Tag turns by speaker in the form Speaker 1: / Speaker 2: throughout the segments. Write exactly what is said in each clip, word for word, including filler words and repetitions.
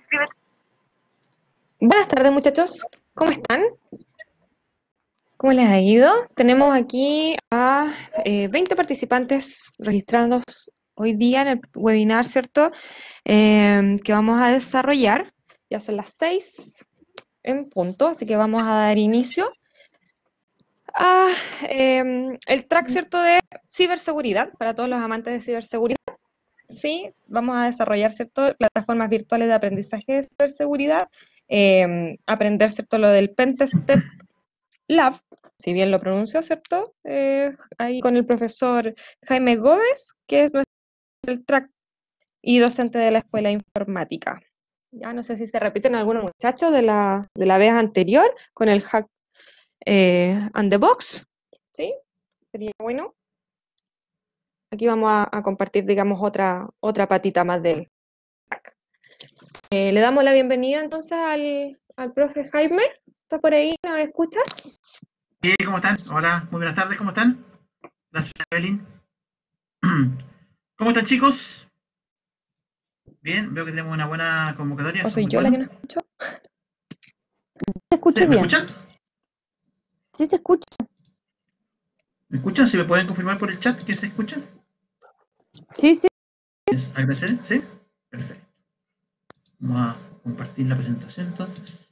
Speaker 1: Buenas tardes, muchachos. ¿Cómo están? ¿Cómo les ha ido? Tenemos aquí a eh, veinte participantes registrados hoy día en el webinar, ¿cierto? Eh, que vamos a desarrollar. Ya son las seis en punto, así que vamos a dar inicio a eh, el track, ¿cierto? De ciberseguridad para todos los amantes de ciberseguridad. Sí, vamos a desarrollar, ¿cierto? Plataformas virtuales de aprendizaje de ciberseguridad, eh, aprender, ¿cierto? Lo del Pentest Lab, si bien lo pronuncio, ¿cierto? Eh, ahí con el profesor Jaime Gómez, que es nuestro el track y docente de la Escuela de Informática. Ya no sé si se repiten algunos muchachos de la, de la vez anterior con el hack eh, and the box, ¿sí? Sería bueno. Aquí vamos a, a compartir, digamos, otra, otra patita más del track. Eh, le damos la bienvenida entonces al, al profe Jaime. ¿Está por ahí? ¿Nos escuchas?
Speaker 2: Sí, ¿cómo están? Hola, muy buenas tardes, ¿cómo están? Gracias, Evelyn. ¿Cómo están, chicos? Bien, veo que tenemos una buena convocatoria,
Speaker 1: ¿O
Speaker 2: eso es
Speaker 1: soy
Speaker 2: muy
Speaker 1: yo la que
Speaker 2: bueno.
Speaker 1: no escucho?
Speaker 3: Se
Speaker 2: ¿Sí?
Speaker 3: escucha
Speaker 2: ¿Me
Speaker 3: bien.
Speaker 2: escuchan?
Speaker 3: Sí se escucha.
Speaker 2: ¿Me escuchan? Si me pueden confirmar por el chat que se escuchan.
Speaker 3: Sí, sí.
Speaker 2: Les agradeceré, ¿sí? Perfecto. Vamos a compartir la presentación entonces.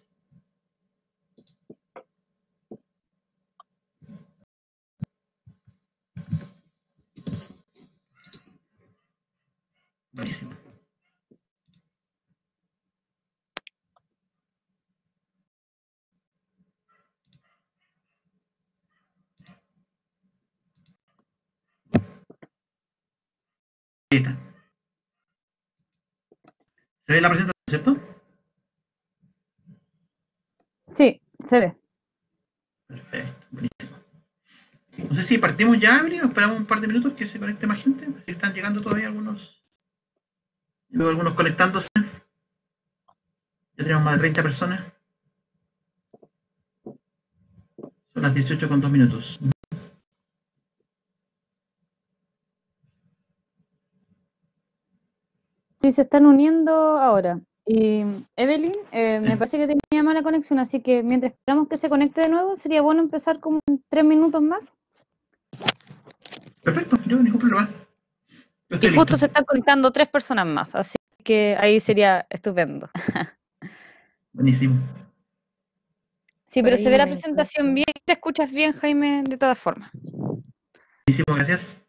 Speaker 2: Buenísimo. Ahí está. ¿Se ve la presentación, cierto?
Speaker 3: Sí, se ve.
Speaker 2: Perfecto, buenísimo. No sé si partimos ya, Evelyn, o esperamos un par de minutos que se conecte más gente. Si están llegando todavía algunos. Veo algunos conectándose. Ya tenemos más de treinta personas. Son las dieciocho con dos minutos.
Speaker 3: Sí, se están uniendo ahora. Y Evelyn, eh, me parece que tenía mala conexión, así que mientras esperamos que se conecte de nuevo, sería bueno empezar como en tres minutos más.
Speaker 2: Perfecto, yo ningún problema. Yo
Speaker 3: Y
Speaker 2: estoy listo.
Speaker 3: justo se están conectando tres personas más, así que ahí sería estupendo.
Speaker 2: Buenísimo.
Speaker 3: Sí,
Speaker 1: Por
Speaker 3: pero se
Speaker 1: ahí
Speaker 3: ve la
Speaker 1: me
Speaker 3: presentación
Speaker 1: conecto.
Speaker 3: bien, te escuchas bien, Jaime, de todas formas.
Speaker 2: Buenísimo, gracias.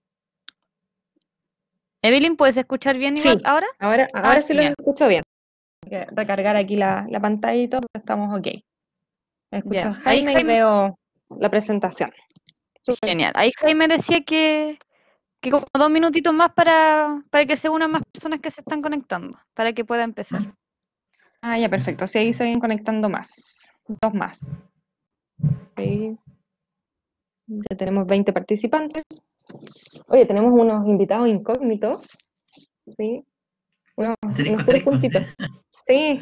Speaker 3: Evelyn, ¿puedes escuchar bien igual
Speaker 1: Sí,
Speaker 3: ahora?
Speaker 1: ahora,
Speaker 3: Ah,
Speaker 1: ahora sí los
Speaker 3: genial.
Speaker 1: escucho bien. Voy a recargar aquí la, la pantalla y todo, pero estamos ok. Escucho a
Speaker 3: Ya, ahí
Speaker 1: Jaime y
Speaker 3: Jaime,
Speaker 1: veo la presentación. Súper
Speaker 3: genial. Ahí Jaime decía que que como dos minutitos más para, para que se unan más personas que se están conectando, para que pueda empezar.
Speaker 2: ¿No?
Speaker 1: Ah, ya, perfecto. Sí, ahí se vienen conectando más. Dos más. Ahí ya tenemos veinte participantes. Oye, tenemos unos invitados incógnitos. Sí, unos,
Speaker 2: Asterisco,
Speaker 1: unos puros
Speaker 2: asterisco,
Speaker 1: puntitos.
Speaker 2: sí.
Speaker 1: Sí,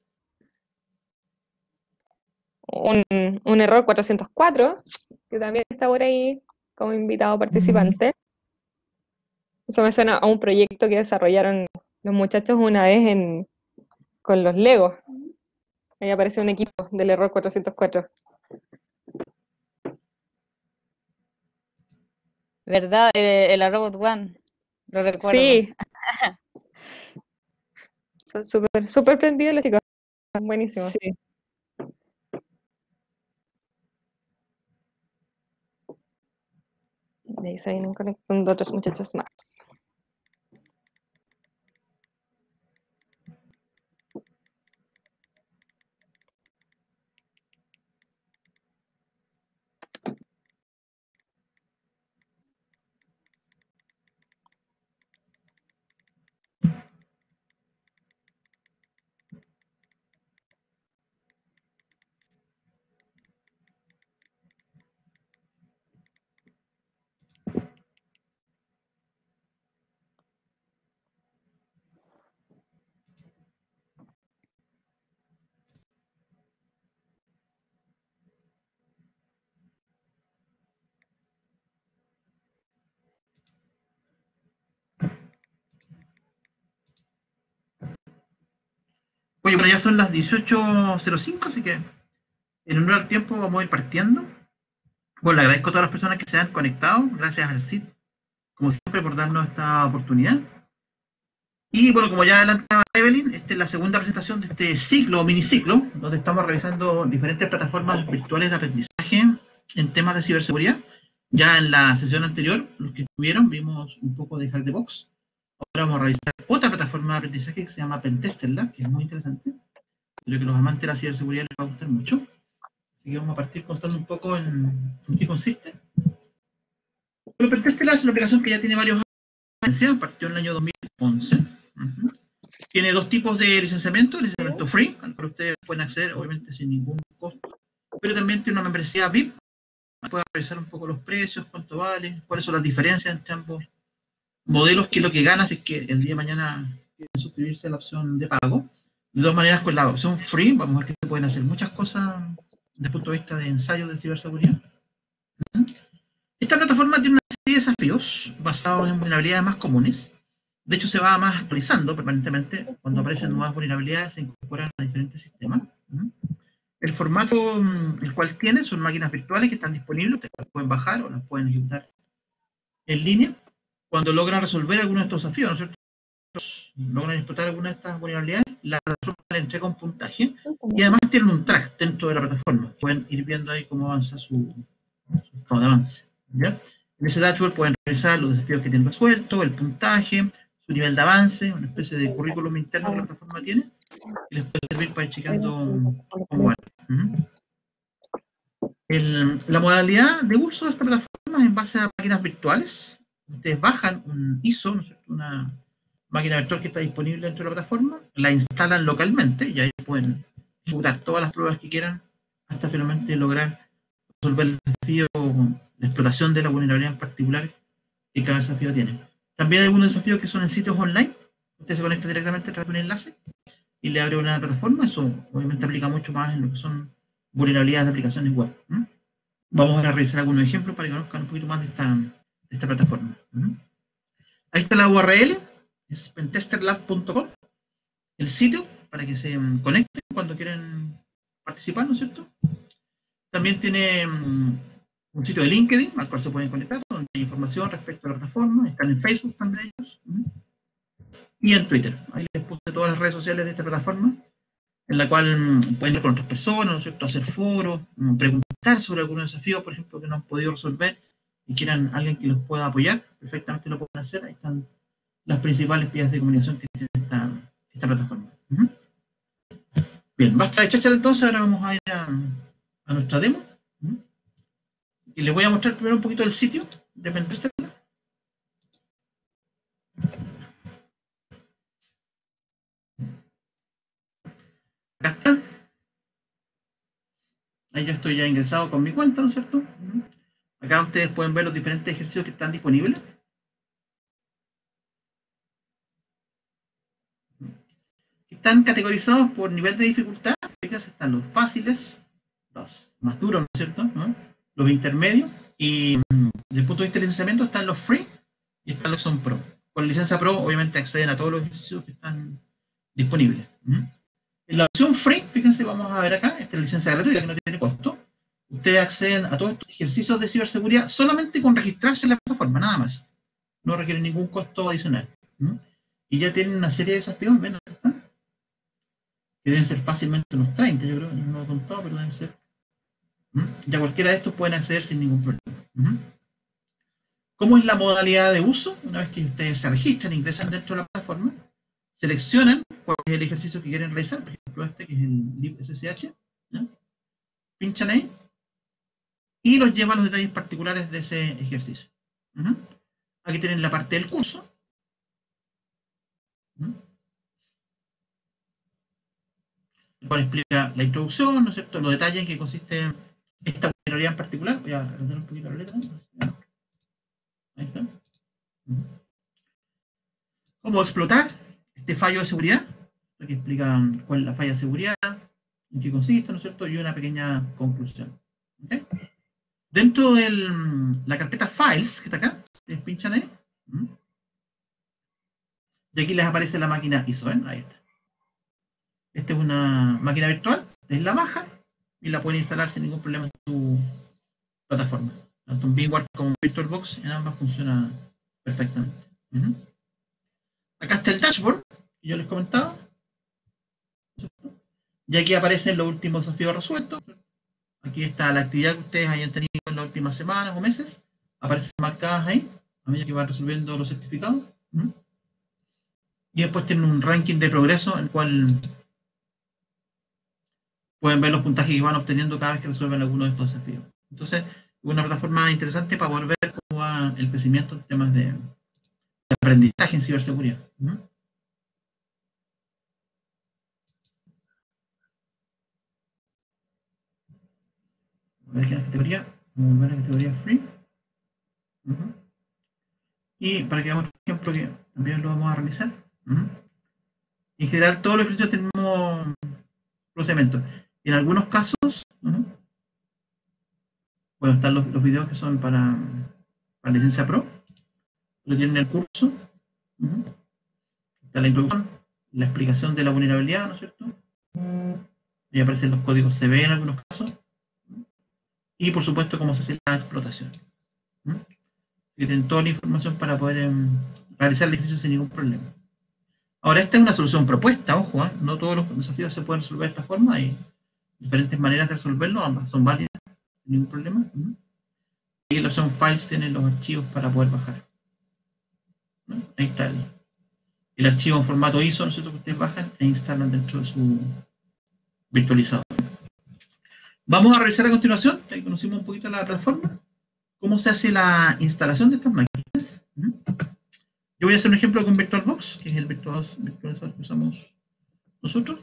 Speaker 1: un, un error cuatrocientos cuatro, que también está por ahí como invitado participante. Eso me suena a un proyecto que desarrollaron los muchachos una vez en, con los Legos. Ahí aparece un equipo del error cuatrocientos cuatro.
Speaker 3: ¿Verdad? Eh, el Robot One, lo recuerdo.
Speaker 1: Sí, son súper súper prendidos los chicos. Buenísimos.
Speaker 3: Sí.
Speaker 1: Y ahí se vienen conectando otros muchachos más.
Speaker 2: Oye, bueno, ya son las dieciocho cero cinco, así que en honor al tiempo vamos a ir partiendo. Bueno, le agradezco a todas las personas que se han conectado. Gracias al C I D, como siempre, por darnos esta oportunidad. Y bueno, como ya adelantaba Evelyn, esta es la segunda presentación de este ciclo o miniciclo, donde estamos revisando diferentes plataformas virtuales de aprendizaje en temas de ciberseguridad. Ya en la sesión anterior, los que estuvieron, vimos un poco de Hack the Box. Ahora vamos a revisar otra plataforma de aprendizaje que se llama Pentester Lab, que es muy interesante. Creo que a los amantes de la ciberseguridad les va a gustar mucho. Así que vamos a partir contando un poco en, en qué consiste. Bueno, Pentester Lab es una aplicación que ya tiene varios años, partió en el año dos mil once. Uh-huh. Tiene dos tipos de licenciamiento, el licenciamiento free, al cual ustedes pueden acceder obviamente sin ningún costo, pero también tiene una membresía V I P, pueden revisar un poco los precios, cuánto vale, cuáles son las diferencias entre ambos modelos, qué es lo que ganas si es que el día de mañana quieren suscribirse a la opción de pago. De todas maneras, con la opción free, vamos a ver que se pueden hacer muchas cosas desde el punto de vista de ensayos de ciberseguridad. Esta plataforma tiene una serie de desafíos basados en vulnerabilidades más comunes. De hecho, se va más actualizando permanentemente. Cuando aparecen nuevas vulnerabilidades, se incorporan a diferentes sistemas. El formato el cual tiene son máquinas virtuales que están disponibles, ustedes las pueden bajar o las pueden ejecutar en línea. Cuando logran resolver alguno de estos desafíos, ¿no es cierto? Logran explotar alguna de estas vulnerabilidades, la plataforma le entrega un puntaje y además tienen un track dentro de la plataforma. Pueden ir viendo ahí cómo avanza su, su estado de avance. ¿Ya? En ese dashboard pueden revisar los desafíos que tienen resueltos, el puntaje, su nivel de avance, una especie de currículum interno que la plataforma tiene, y les puede servir para ir checando cómo van. Uh-huh. El, la modalidad de uso de esta plataforma es en base a máquinas virtuales. Ustedes bajan un I S O, ¿no es cierto? Una máquina virtual que está disponible dentro de la plataforma, la instalan localmente y ahí pueden ejecutar todas las pruebas que quieran hasta finalmente lograr resolver el desafío, la explotación de la vulnerabilidad en particular que cada desafío tiene. También hay algunos desafíos que son en sitios online. Usted se conecta directamente a través de un enlace y le abre una plataforma. Eso obviamente aplica mucho más en lo que son vulnerabilidades de aplicaciones web. ¿Mm? Vamos a revisar algunos ejemplos para que conozcan un poquito más de esta, de esta plataforma. ¿Mm? Ahí está la U R L, es pentesterlab punto com, el sitio para que se conecten cuando quieren participar, ¿no es cierto? También tiene um, un sitio de LinkedIn al cual se pueden conectar, donde hay información respecto a la plataforma. Están en Facebook también ellos. ¿Mm? Y en Twitter. Ahí les puse todas las redes sociales de esta plataforma, en la cual um, pueden ir con otras personas, ¿no es cierto? Hacer foros, um, preguntar sobre algunos desafíos, por ejemplo, que no han podido resolver y quieran alguien que los pueda apoyar, perfectamente lo pueden hacer. Ahí están las principales vías de comunicación que tiene esta, esta plataforma. Uh-huh. Bien, basta de chachar entonces, ahora vamos a ir a, a nuestra demo. Uh-huh. Y les voy a mostrar primero un poquito del sitio de Pentester. Acá está. Ahí yo estoy ya ingresado con mi cuenta, ¿no es cierto? Uh-huh. Acá ustedes pueden ver los diferentes ejercicios que están disponibles. Están categorizados por nivel de dificultad. Fíjense, están los fáciles, los más duros, ¿no es cierto? ¿No? Los intermedios, y desde el punto de vista de licenciamiento están los free y están los son pro. Con la licencia pro obviamente acceden a todos los ejercicios que están disponibles. ¿Mm? En la opción free, fíjense, vamos a ver acá, esta es la licencia gratuita que no tiene costo. Ustedes acceden a todos estos ejercicios de ciberseguridad solamente con registrarse en la plataforma, nada más. No requieren ningún costo adicional. ¿Mm? Y ya tienen una serie de desafíos, ¿ven? Que deben ser fácilmente unos treinta, yo creo, no lo he contado, pero deben ser. ¿Mm? Ya cualquiera de estos pueden acceder sin ningún problema. ¿Mm? ¿Cómo es la modalidad de uso? Una vez que ustedes se registran e ingresan dentro de la plataforma, seleccionan cuál es el ejercicio que quieren realizar, por ejemplo este que es el libSSH, ¿ya? Pinchan ahí y los lleva a los detalles particulares de ese ejercicio. ¿Mm? Aquí tienen la parte del curso. ¿Mm? El cual explica la introducción, ¿no es cierto?, los detalles en que consiste esta vulnerabilidad en particular. Voy a agrandar un poquito la letra. Ahí está. ¿Cómo explotar este fallo de seguridad? Aquí explica cuál es la falla de seguridad, en qué consiste, ¿no es cierto?, y una pequeña conclusión. ¿Okay? Dentro de la carpeta Files, que está acá, ustedes pinchan ahí, y aquí les aparece la máquina I S O, ¿eh? Ahí está. Esta es una máquina virtual, es la baja y la pueden instalar sin ningún problema en tu plataforma. Tanto en VMware como en VirtualBox, en ambas funciona perfectamente. Uh-huh. Acá está el dashboard que yo les comentaba. Y aquí aparecen los últimos desafíos resueltos. Aquí está la actividad que ustedes hayan tenido en las últimas semanas o meses. Aparecen marcadas ahí, a medida que van resolviendo los certificados. Uh-huh. Y después tienen un ranking de progreso en el cual pueden ver los puntajes que van obteniendo cada vez que resuelven alguno de estos desafíos. Entonces, es una plataforma interesante para poder ver cómo va el crecimiento en temas de, de aprendizaje en ciberseguridad. ¿No? A ver qué es la categoría. Vamos a ver la categoría free. Uh-huh. Y para que veamos otro ejemplo que también lo vamos a realizar. Uh-huh. En general, todos los ejercicios tenemos procedimientos. En algunos casos, uh-huh, bueno, están los, los videos que son para, para licencia pro, lo tienen en el curso. Uh-huh. Está la introducción, la explicación de la vulnerabilidad, ¿no es cierto? Y aparecen los códigos C V en algunos casos. Y por supuesto cómo se hace la explotación. ¿Mm? Y tienen toda la información para poder eh, realizar el ejercicio sin ningún problema. Ahora, esta es una solución propuesta, ojo, ¿eh? No todos los desafíos se pueden resolver de esta forma, hay diferentes maneras de resolverlo, ambas son válidas, sin ningún problema. ¿Mm? Y en la opción Files tienen los archivos para poder bajar. ¿No? Ahí está el, el archivo en formato I S O, ¿no es cierto?, que ustedes bajan e instalan dentro de su virtualizador. Vamos a revisar a continuación, que ahí conocimos un poquito la plataforma, cómo se hace la instalación de estas máquinas. Yo voy a hacer un ejemplo con VirtualBox, que es el virtualizador que usamos nosotros.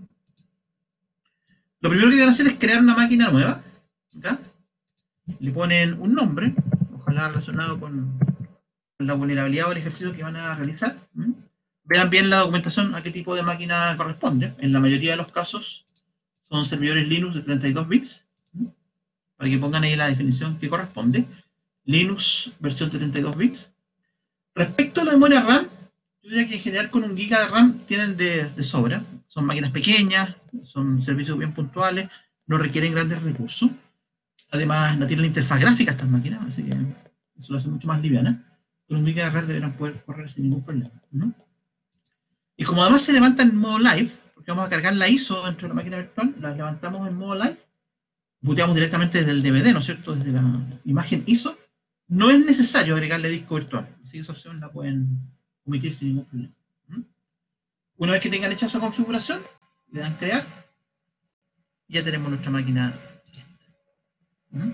Speaker 2: Lo primero que deben hacer es crear una máquina nueva. ¿Okay? Le ponen un nombre, ojalá relacionado con, con la vulnerabilidad o el ejercicio que van a realizar. Vean bien la documentación a qué tipo de máquina corresponde. En la mayoría de los casos son servidores Linux de treinta y dos bits, para que pongan ahí la definición que corresponde. Linux versión de treinta y dos bits. Respecto a la memoria RAM, yo diría que en general con un giga de RAM tienen de, de sobra. Son máquinas pequeñas, son servicios bien puntuales, no requieren grandes recursos. Además, no tienen la interfaz gráfica estas máquinas, así que eso lo hace mucho más liviana. Con un giga de RAM deberán poder correr sin ningún problema, ¿no? Y como además se levanta en modo live, porque vamos a cargar la I S O dentro de la máquina virtual, la levantamos en modo live, booteamos directamente desde el D V D, ¿no es cierto?, desde la imagen I S O, no es necesario agregarle disco virtual, así que esa opción la pueden omitir sin ningún problema. Una vez que tengan hecha esa configuración, le dan crear, y ya tenemos nuestra máquina lista.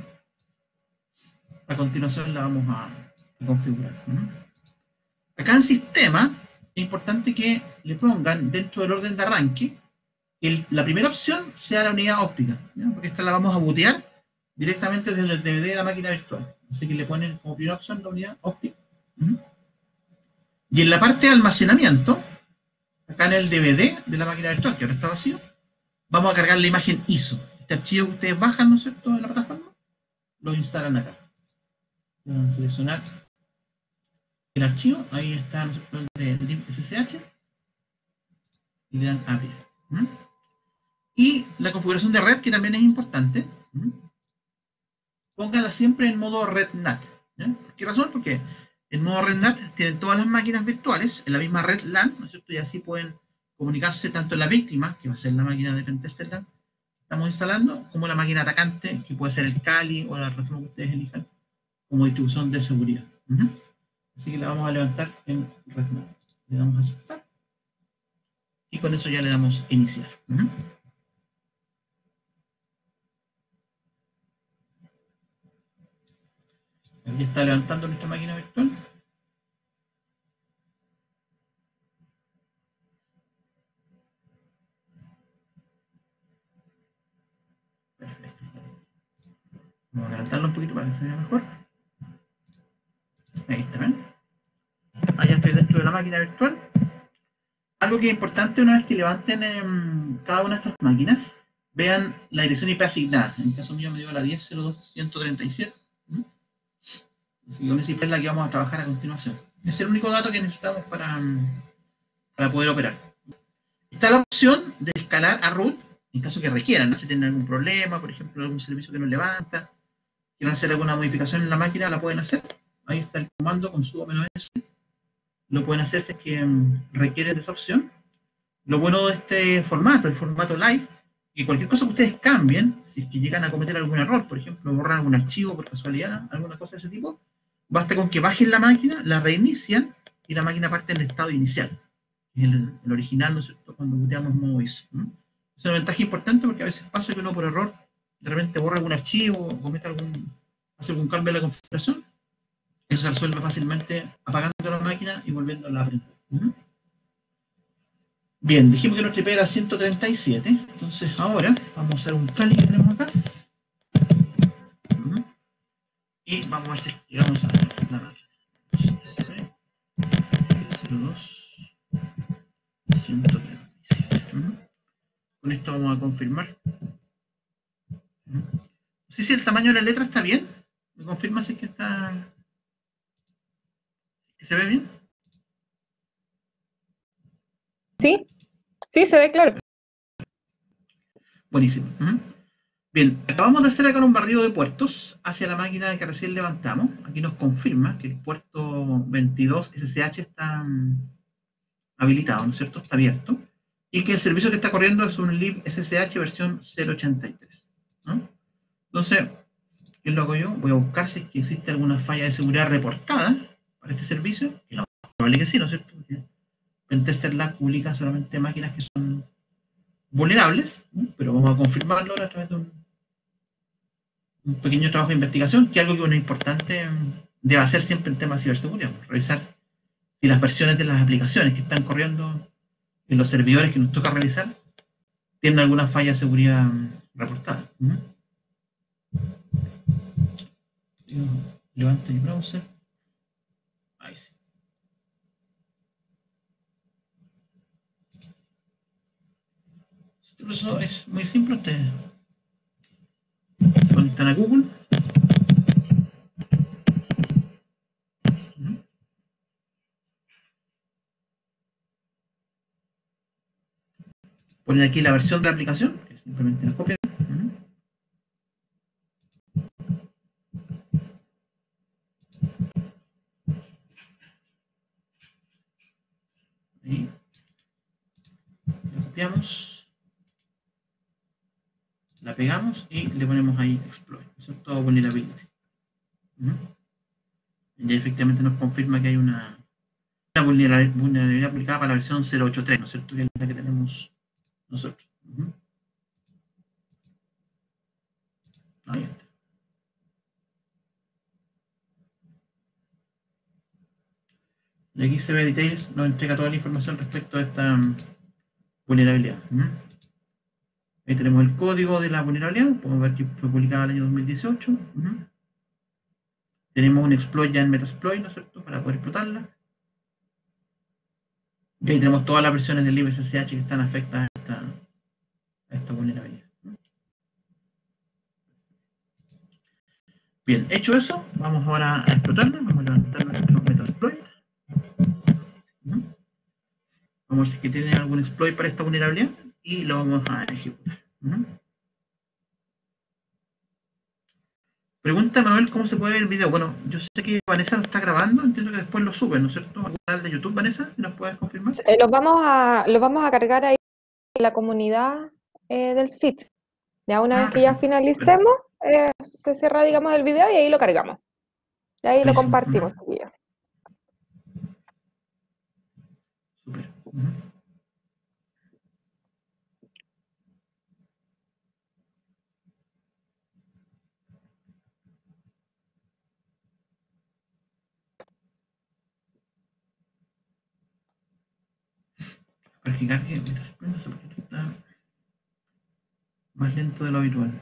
Speaker 2: A continuación la vamos a, a configurar. Acá en sistema, es importante que le pongan dentro del orden de arranque el, la primera opción sea la unidad óptica, ¿ya? Porque esta la vamos a bootear directamente desde el D V D de la máquina virtual. Así que le ponen como primera opción la unidad óptica. ¿Mm? Y en la parte de almacenamiento, acá en el D V D de la máquina virtual, que ahora está vacío, vamos a cargar la imagen I S O. Este archivo que ustedes bajan, ¿no es cierto?, de la plataforma, lo instalan acá. Van a seleccionar el archivo, ahí está, ¿no es cierto?, el de S S H, y le dan abrir. ¿Mm? Y la configuración de red, que también es importante, ¿Mm? póngala siempre en modo RedNAT. ¿Ya? ¿Por qué razón? Porque en modo RedNAT tienen todas las máquinas virtuales en la misma red LAN, ¿no es cierto?, y así pueden comunicarse tanto la víctima, que va a ser la máquina de Pentester LAN que estamos instalando, como la máquina atacante, que puede ser el Kali o la plataforma que ustedes elijan como distribución de seguridad. ¿Mm? Así que la vamos a levantar en RedNAT. Le damos a aceptar. Y con eso ya le damos iniciar. ¿Mm? Aquí está levantando nuestra máquina virtual. Perfecto. Vamos a levantarlo un poquito para que se vea mejor. Ahí está, ¿ven? Ahí ya estoy dentro de la máquina virtual. Algo que es importante una vez que levanten eh, cada una de estas máquinas, vean la dirección I P asignada. En el caso mío me dio la diez cero dos punto ciento treinta y siete. ¿Mm? Así que con esa I P es la que vamos a trabajar a continuación. Es el único dato que necesitamos para, para poder operar. Está la opción de escalar a root en caso que requieran, ¿no? Si tienen algún problema, por ejemplo, algún servicio que no levanta, quieren hacer alguna modificación en la máquina, la pueden hacer. Ahí está el comando con sudo menos s. Lo pueden hacer si es que um, requieren de esa opción. Lo bueno de este formato, el formato live, que cualquier cosa que ustedes cambien, si es que llegan a cometer algún error, por ejemplo, borran algún archivo por casualidad, alguna cosa de ese tipo, basta con que bajen la máquina, la reinician y la máquina parte en el estado inicial. El, el original, ¿no es cierto?, cuando booteamos modo I S O. ¿no? Es una ventaja importante porque a veces pasa que uno por error de repente borra algún archivo o comete algún, hace algún cambio en la configuración. Eso se resuelve fácilmente apagando la máquina y volviendo a la prender. ¿no? Bien, dijimos que nuestra I P era ciento treinta y siete, entonces ahora vamos a usar un Kali que tenemos acá. Uh-huh. Y vamos a ver si llegamos a hacer la máquina. cero dos ciento treinta y siete. Uh-huh. Con esto vamos a confirmar. Uh-huh. No sé si el tamaño de la letra está bien. ¿Me confirma si es que está... ¿Que se ve bien?
Speaker 1: Sí, sí, se ve claro.
Speaker 2: Buenísimo. Uh-huh. Bien, acabamos de hacer acá un barrido de puertos hacia la máquina que recién levantamos. Aquí nos confirma que el puerto veintidós S S H está um, habilitado, ¿no es cierto? Está abierto. Y que el servicio que está corriendo es un lib S S H versión cero ochenta y tres. ¿no? Entonces, ¿qué lo hago yo? Voy a buscar si es que existe alguna falla de seguridad reportada para este servicio. Y lo más probable que sí, ¿no es cierto? Porque Pentester Lab publica solamente máquinas que son vulnerables, ¿no? Pero vamos a confirmarlo ahora a través de un, un pequeño trabajo de investigación, que es algo que es importante debe hacer siempre en temas de ciberseguridad. Revisar si las versiones de las aplicaciones que están corriendo en los servidores que nos toca revisar tienen alguna falla de seguridad reportada. ¿no? Levanto el browser. Ahí sí. Eso es muy simple. Ustedes se conectan a Google. Ponen aquí la versión de la aplicación, que simplemente la copian. Ahí. La copiamos. La pegamos y le ponemos ahí exploit. Eso es todo vulnerability. Y efectivamente nos confirma que hay una, una vulnerabilidad aplicada para la versión cero ochenta y tres, ¿no es cierto? Que es la que tenemos nosotros. Uh-huh. Ahí está. Y aquí se ve details, nos entrega toda la información respecto a esta um, vulnerabilidad. Uh-huh. Ahí tenemos el código de la vulnerabilidad, podemos ver que fue publicada en el año dos mil dieciocho. Uh-huh. Tenemos un exploit ya en Metasploit, ¿no es cierto?, para poder explotarla. Y ahí tenemos todas las versiones del lib S S H que están afectadas a esta, a esta vulnerabilidad. Bien, hecho eso, vamos ahora a explotarla. Vamos a levantar nuestro Metasploit. Uh-huh. Vamos a ver si que tiene algún exploit para esta vulnerabilidad y lo vamos a ejecutar. Uh-huh. Pregunta Manuel cómo se puede ver el video. Bueno, yo sé que Vanessa lo está grabando, entiendo que después lo sube, ¿no es cierto? Al canal de YouTube, Vanessa, ¿nos puedes confirmar?
Speaker 1: Eh, los vamos a, los vamos a cargar ahí en la comunidad eh, del sitio. Ya una ah, vez que ya finalicemos, eh, se cierra, digamos, el video y ahí lo cargamos. Y ahí lo compartimos. Uh-huh.
Speaker 2: Super. Uh-huh. Para que cargue, no sé por qué está más lento de lo habitual.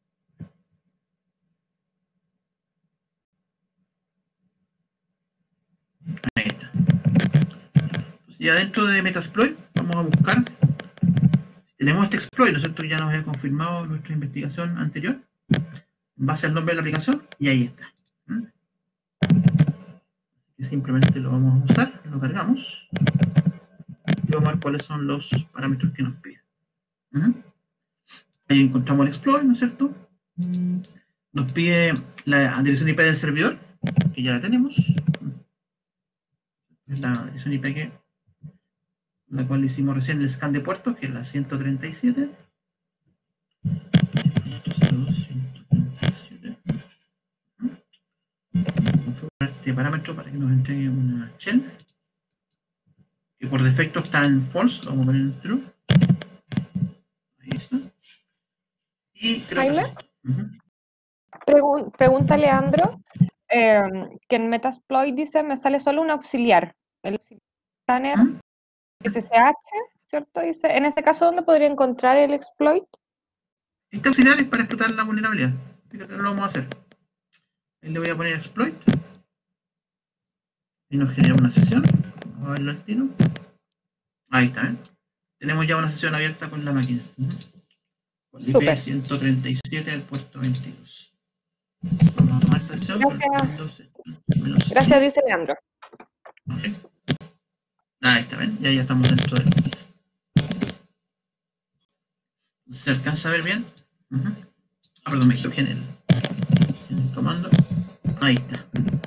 Speaker 2: Ahí está. Entonces, ya dentro de Metasploit vamos a buscar. Tenemos este exploit, ¿no es cierto? Que ya nos había confirmado nuestra investigación anterior, en base al nombre de la aplicación, y ahí está. ¿Mm? Y simplemente lo vamos a usar, lo cargamos, y tomar cuáles son los parámetros que nos piden. Uh-huh. Ahí encontramos el exploit, ¿no es cierto? Nos pide la dirección I P del servidor, que ya la tenemos. Es la dirección I P que, la cual hicimos recién el scan de puertos, que es la ciento treinta y siete. Configurar este parámetro para que nos entregue una shell, que por defecto está en false, lo vamos a poner en true. Ahí está. Y creo
Speaker 1: Jaime,
Speaker 2: que uh-huh.
Speaker 1: Pregun pregunta Leandro, eh, que en Metasploit dice, me sale solo un auxiliar, el scanner
Speaker 2: ¿Mm?
Speaker 1: S S H, ¿cierto? Dice, en ese caso, ¿dónde podría encontrar el exploit?
Speaker 2: Este auxiliar es para explotar la vulnerabilidad. Fíjate, lo vamos a hacer. Ahí le voy a poner exploit. Y nos genera una sesión. Vamos a verlo al tiro. Ahí está, ¿eh? Tenemos ya una sesión abierta con la máquina. Uh-huh. Con I P ciento treinta y siete del puesto veintidós. Vamos a tomar esta sesión.
Speaker 1: Gracias.
Speaker 2: Menos
Speaker 1: Gracias, dice Leandro.
Speaker 2: Okay. Ahí está, ¿ven? Ya, ya estamos dentro del... ¿Se alcanza a ver bien? Uh-huh. Ah, perdón, me equivoqué en el, en el comando. Ahí está.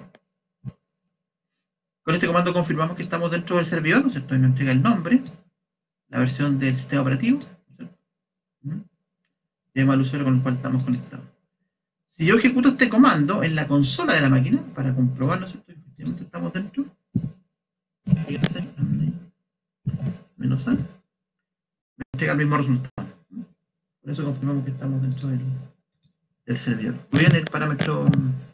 Speaker 2: Con este comando confirmamos que estamos dentro del servidor, ¿no es cierto? Y nos entrega el nombre, la versión del sistema operativo, ¿no es cierto? Uh-huh. Y además el usuario con el cual estamos conectados. Si yo ejecuto este comando en la consola de la máquina, para comprobar, ¿no es cierto?, que efectivamente estamos dentro, menos A, me entrega el mismo resultado. Por eso confirmamos que estamos dentro del, del servidor. Voy en el parámetro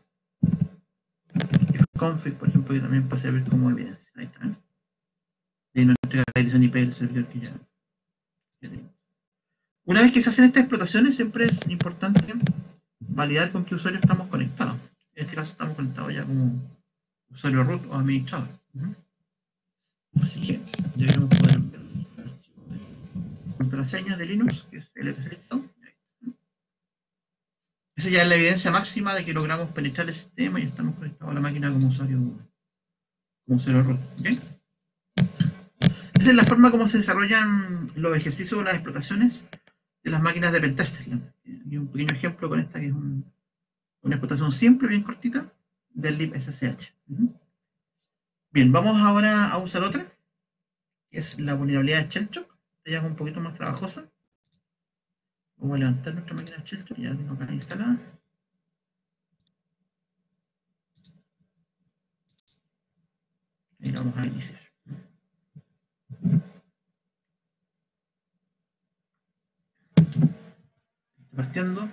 Speaker 2: config, por ejemplo, que también puede servir como evidencia. Ahí está, ¿eh? Y nos entrega la dirección I P del servidor que ya, ya tenemos. Una vez que se hacen estas explotaciones, siempre es importante validar con qué usuario estamos conectados. En este caso estamos conectados ya como usuario root o administrador. Uh-huh. Así que deberíamos poder ver contraseñas de Linux, que es el selectado. Esa ya es la evidencia máxima de que logramos penetrar el sistema y estamos conectados a la máquina como usuario como usuario root. ¿Okay? Esa es la forma como se desarrollan los ejercicios o las explotaciones de las máquinas de pentester. Aquí un pequeño ejemplo con esta que es un, una explotación simple, bien cortita, del libssh. Uh-huh. Bien, vamos ahora a usar otra, que es la vulnerabilidad de Shellshock. Esta ya es un poquito más trabajosa. Vamos a levantar nuestra máquina de Shellshock, ya la tengo acá instalada. Y la vamos a iniciar. Partiendo.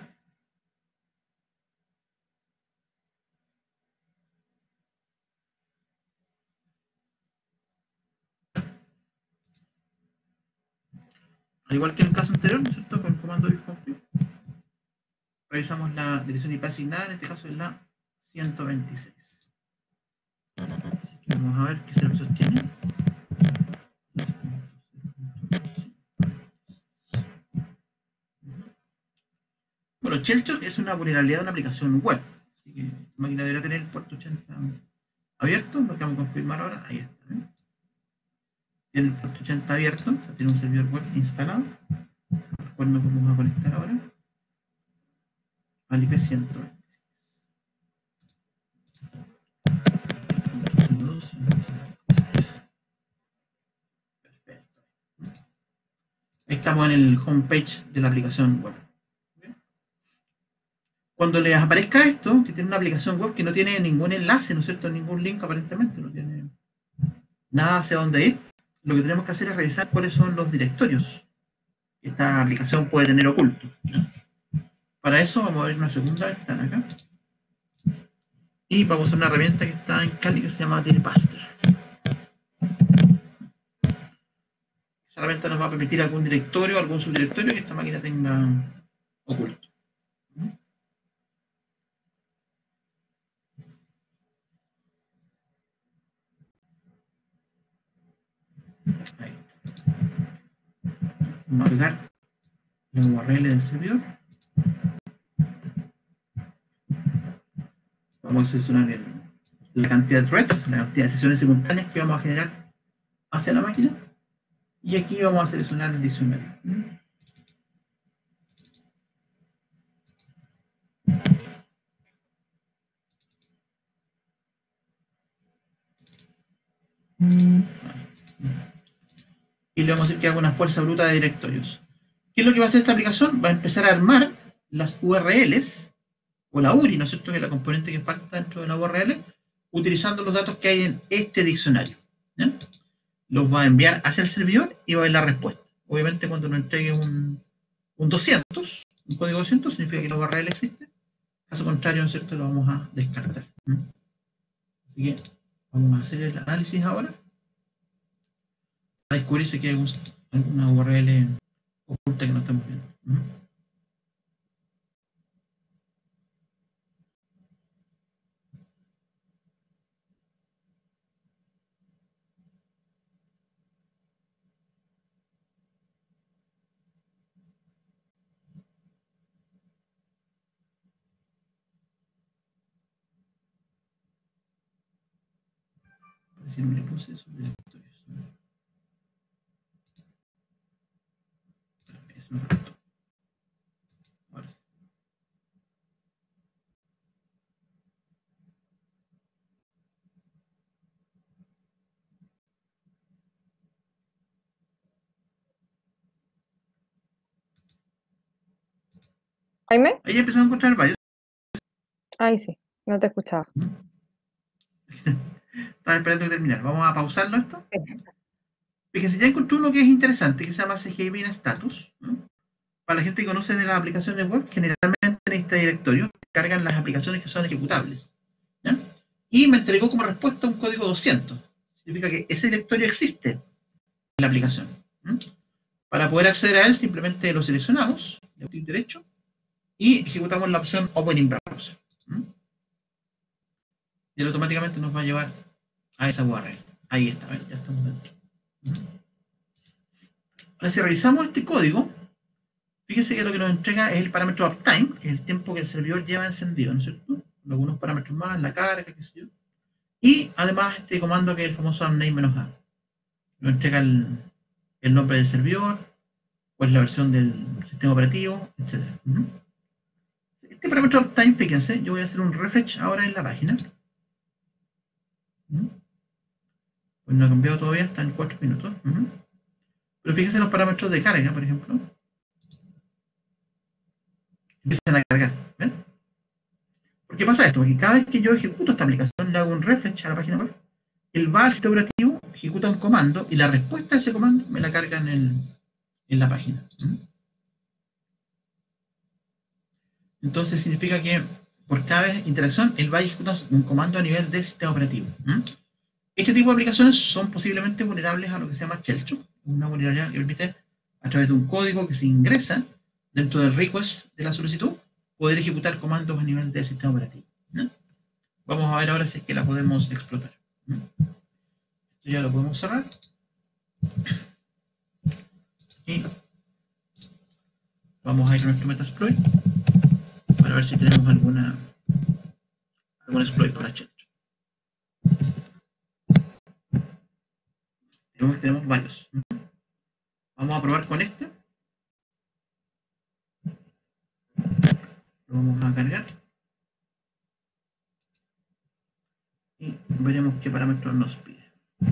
Speaker 2: Al igual que en el caso anterior, ¿no es cierto? Con el comando ifconfig, revisamos la dirección I P asignada, en este caso es la ciento veintiséis. Así que vamos a ver qué servicios tiene. Bueno, Shellshock es una vulnerabilidad de una aplicación web. Así que la máquina debería tener el puerto ochenta abierto, lo que vamos a confirmar ahora. Ahí está, ¿eh? Tiene el puerto ochenta abierto, o sea, tiene un servidor web instalado, al cual nos vamos a conectar ahora al I P ciento veintiséis. Perfecto. Ahí estamos en el homepage de la aplicación web. Cuando les aparezca esto, que tiene una aplicación web que no tiene ningún enlace, ¿no es cierto?, ningún link aparentemente, no tiene nada hacia dónde ir, lo que tenemos que hacer es revisar cuáles son los directorios que esta aplicación puede tener ocultos. Para eso vamos a abrir una segunda ventana acá. Y vamos a usar una herramienta que está en Kali que se llama Dlpaster. Esa herramienta nos va a permitir algún directorio, algún subdirectorio que esta máquina tenga oculto. Ahí. Vamos a agregar la U R L del servidor. Vamos a seleccionar el, la cantidad de threads, la cantidad de sesiones simultáneas que vamos a generar hacia la máquina. Y aquí vamos a seleccionar el diccionario. Y le vamos a decir que haga una fuerza bruta de directorios. ¿Qué es lo que va a hacer esta aplicación? Va a empezar a armar las U R Ls, o la U R I, ¿no es cierto?, que es la componente que falta dentro de la U R L, utilizando los datos que hay en este diccionario. ¿Ya? Los va a enviar hacia el servidor y va a ver la respuesta. Obviamente cuando nos entregue un, un doscientos, un código doscientos, significa que la U R L existe. Caso contrario, ¿no es cierto?, lo vamos a descartar. ¿Mm? Así que vamos a hacer el análisis ahora. Para descubrir si hay algún, alguna U R L oculta que no estamos viendo. ¿Mm? Si no le puse eso, directorios. Eso me faltó. Ahora sí.
Speaker 1: Jaime,
Speaker 2: Ahí empezamos a encontrar varios.
Speaker 1: ay sí, no te escuchaba.
Speaker 2: Estaba esperando que terminara. Vamos a pausarlo esto.
Speaker 1: Sí.
Speaker 2: Fíjense, ya encontré uno que es interesante, que se llama C G I B Status. ¿No? Para la gente que conoce de las aplicaciones web, generalmente en este directorio cargan las aplicaciones que son ejecutables. ¿Ya? Y me entregó como respuesta un código doscientos. Significa que ese directorio existe en la aplicación. ¿Mm? Para poder acceder a él, simplemente lo seleccionamos, le clic derecho, y ejecutamos la opción Open in Browser. ¿Mm? Y él automáticamente nos va a llevar a esa U R L. Ahí está, ¿ven? Ya estamos dentro. ¿Mm? Ahora, si revisamos este código, fíjense que lo que nos entrega es el parámetro uptime, que es el tiempo que el servidor lleva encendido, ¿no es cierto? Con algunos parámetros más, la carga, qué sé yo. Y además este comando que es el famoso upname-a. Nos entrega el, el nombre del servidor, cuál es la versión del sistema operativo, etcétera. Uh-huh. Este parámetro uptime, fíjense, yo voy a hacer un refresh ahora en la página. Uh-huh. Pues no ha cambiado todavía, está en cuatro minutos. Uh-huh. Pero fíjense los parámetros de carga, por ejemplo. Empiezan a cargar. ¿Ven? ¿Por qué pasa esto? Porque cada vez que yo ejecuto esta aplicación, le hago un refresh a la página web, él va al sistema operativo, ejecuta un comando y la respuesta a ese comando me la carga en, el, en la página. ¿Mm? Entonces significa que por cada vez interacción, él va a ejecutar un comando a nivel de sistema operativo. ¿Mm? Este tipo de aplicaciones son posiblemente vulnerables a lo que se llama shellshock, una vulnerabilidad que permite, a través de un código que se ingresa dentro del request de la solicitud, poder ejecutar comandos a nivel del sistema operativo. ¿No? Vamos a ver ahora si es que la podemos explotar. ¿No? Esto ya lo podemos cerrar. Y vamos a ir a nuestro Metasploit para ver si tenemos alguna algún exploit para shellshock. Tenemos, tenemos varios. Vamos a probar con este. Lo vamos a cargar. Y veremos qué parámetros nos pide.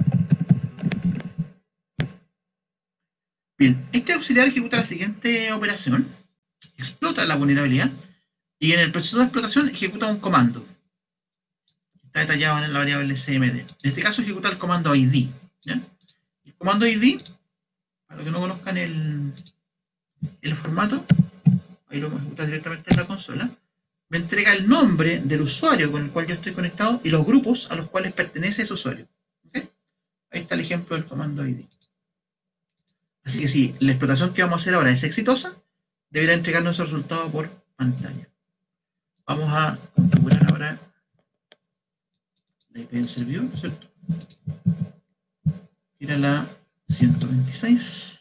Speaker 2: Bien, este auxiliar ejecuta la siguiente operación. Explota la vulnerabilidad y en el proceso de explotación ejecuta un comando. Está detallado en la variable C M D. En este caso ejecuta el comando I D. ¿Ya? El comando I D, para los que no conozcan el, el formato, ahí lo vamos a ejecutar directamente en la consola, me entrega el nombre del usuario con el cual yo estoy conectado y los grupos a los cuales pertenece ese usuario. ¿Okay? Ahí está el ejemplo del comando I D. Así que si la explotación que vamos a hacer ahora es exitosa, deberá entregarnos el resultado por pantalla. Vamos a configurar ahora la I P del servidor, ¿cierto? Era la ciento veintiséis.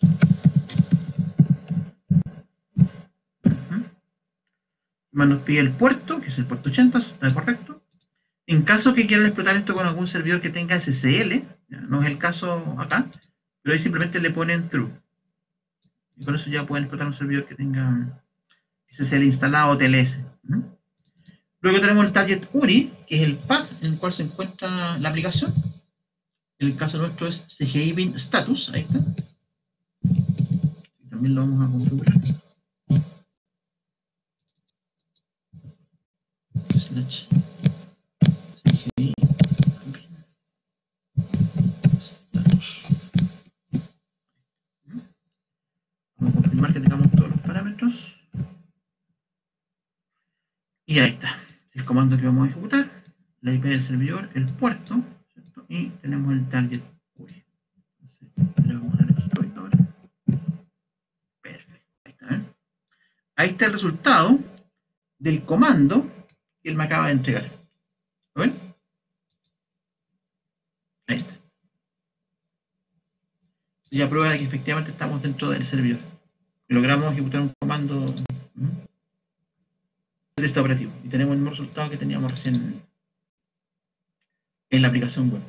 Speaker 2: Uh-huh. Más nos pide el puerto, que es el puerto ochenta, eso está correcto. En caso que quieran explotar esto con algún servidor que tenga S S L, ya, no es el caso acá, pero ahí simplemente le ponen true. Y con eso ya pueden explotar un servidor que tenga S S L instalado o T L S. ¿Mm? Luego tenemos el target U R I, que es el path en el cual se encuentra la aplicación. En el caso nuestro es C G I bin status, ahí está. También lo vamos a configurar. Slash C G I bin status. Vamos a confirmar que tengamos todos los parámetros. Y ahí está. El comando que vamos a ejecutar, la I P del servidor, el puerto, ¿cierto? Y tenemos el target U R I. Entonces, le vamos a dar exploit ahora. Perfecto. Ahí está, ¿eh? Ahí está el resultado del comando que él me acaba de entregar. ¿Lo ven? Ahí está. Ya prueba de que efectivamente estamos dentro del servidor. Y logramos ejecutar un comando de este operativo. Y tenemos el mismo resultado que teníamos recién en la aplicación web.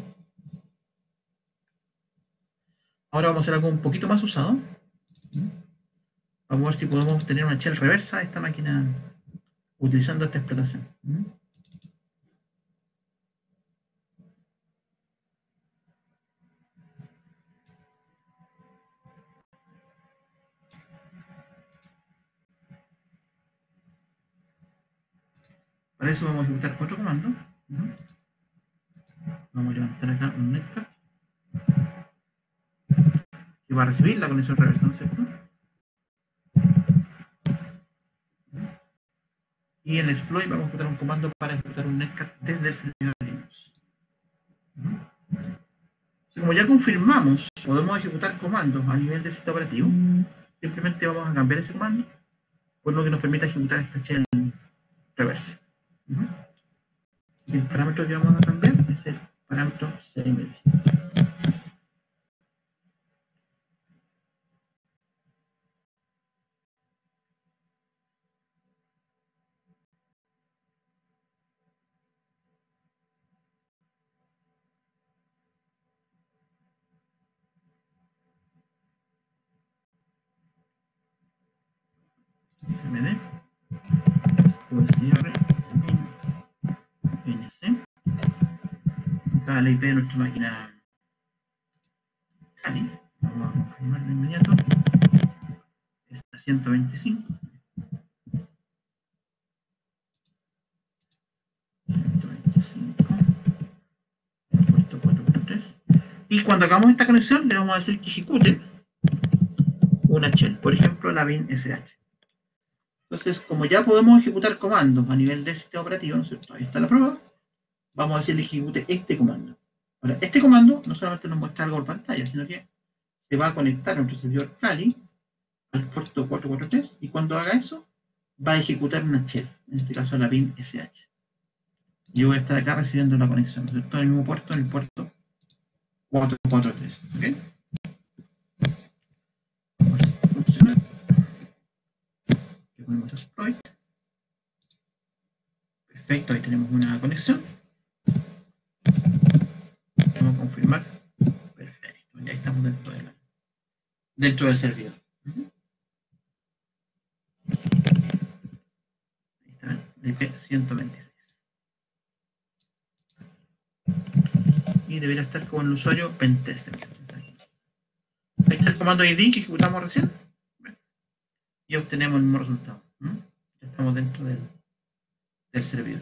Speaker 2: Ahora vamos a hacer algo un poquito más usado. Vamos a ver si podemos tener una shell reversa de esta máquina utilizando esta explotación. Para eso vamos a ejecutar cuatro comandos. Vamos a levantar acá un netcat que va a recibir la conexión reversa, ¿no es cierto? Y en exploit vamos a ejecutar un comando para ejecutar un netcat desde el servidor de Linux. Como ya confirmamos, podemos ejecutar comandos a nivel de sistema operativo. Simplemente vamos a cambiar ese comando por lo que nos permita ejecutar esta shell reversa. Y el parámetro que vamos a cambiar es el parámetro C M D. C M D, U S R, N C. Acá la I P de nuestra máquina Kali. Vamos a confirmar de inmediato. Está ciento veinticinco. ciento veinticinco. Puerto cuatrocientos cuarenta y tres. Y cuando hagamos esta conexión, le vamos a decir que ejecute una shell. Por ejemplo, la bin S H. Entonces, como ya podemos ejecutar comandos a nivel de sistema operativo, ¿no es cierto? Ahí está la prueba. Vamos a decirle que ejecute este comando. Ahora, este comando no solamente nos muestra algo por pantalla, sino que se va a conectar a nuestro servidor Kali al puerto cuatrocientos cuarenta y tres y cuando haga eso, va a ejecutar una shell, en este caso la bin S H. Yo voy a estar acá recibiendo la conexión, ¿no es cierto? En el mismo puerto, en el puerto cuatrocientos cuarenta y tres. ¿Ok? Vamos a ver si funciona. Le ponemos exploit. Perfecto, ahí tenemos una conexión. Vamos a confirmar. Perfecto, ya estamos dentro, de la, dentro del servidor. Uh-huh. Ahí está, I P ciento veintiséis. Y debería estar como el usuario pentester. Ahí está el comando I D que ejecutamos recién. Y obtenemos el mismo resultado. ¿Mm? Ya estamos dentro del, del servidor.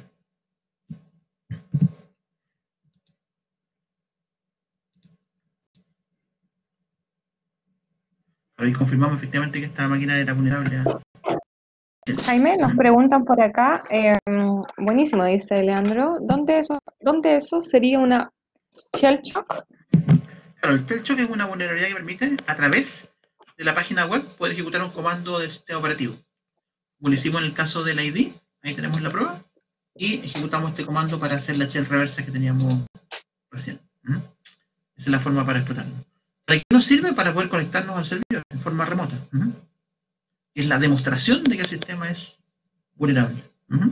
Speaker 2: Ahí confirmamos efectivamente que esta máquina era vulnerable a...
Speaker 1: Jaime, nos preguntan por acá, eh, buenísimo, dice Leandro, ¿dónde eso, ¿dónde eso sería una shell shock?
Speaker 2: Claro, el shell shock es una vulnerabilidad que permite, a través de la página web, poder ejecutar un comando del sistema operativo. Como lo hicimos en el caso del I D, ahí tenemos la prueba, y ejecutamos este comando para hacer la shell reversa que teníamos recién. ¿Mm? Esa es la forma para explotarlo. ¿Para qué nos sirve? Para poder conectarnos al servidor de forma remota. ¿Mm? Es la demostración de que el sistema es vulnerable. ¿Mm?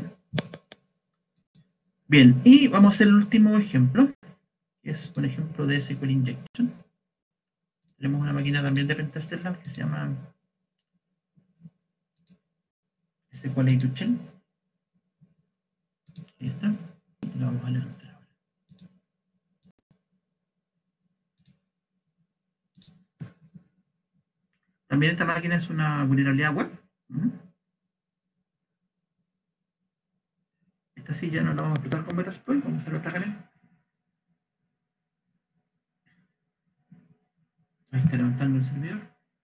Speaker 2: Bien, y vamos a hacer el último ejemplo, que es un ejemplo de S Q L Injection. Tenemos una máquina también de Pentester Lab que se llama SQLite Shell. Ahí está. Y lo vamos a levantar ahora. También esta máquina es una vulnerabilidad web. Uh-huh. Esta sí ya no la vamos a explotar con Metasploit, vamos a hacer otra canal. Ahí está levantando el servidor.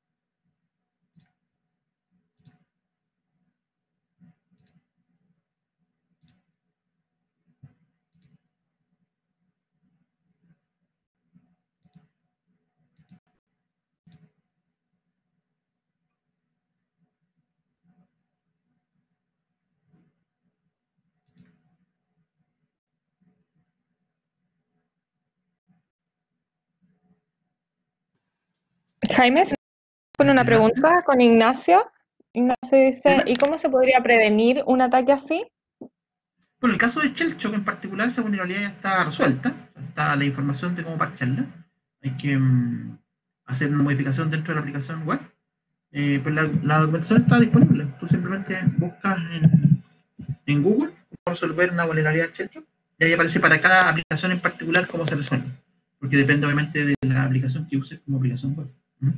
Speaker 1: Jaime, ¿se pone una pregunta con Ignacio? Ignacio dice, ¿y cómo se podría prevenir un ataque así?
Speaker 2: Bueno, el caso de Shellshock en particular, esa vulnerabilidad ya está resuelta. Está la información de cómo parcharla. Hay que um, hacer una modificación dentro de la aplicación web. Eh, pues la, la documentación está disponible. Tú simplemente buscas en, en Google cómo resolver una vulnerabilidad Shellshock y ahí aparece para cada aplicación en particular cómo se resuelve. Porque depende obviamente de la aplicación que uses como aplicación web. ¿Mm?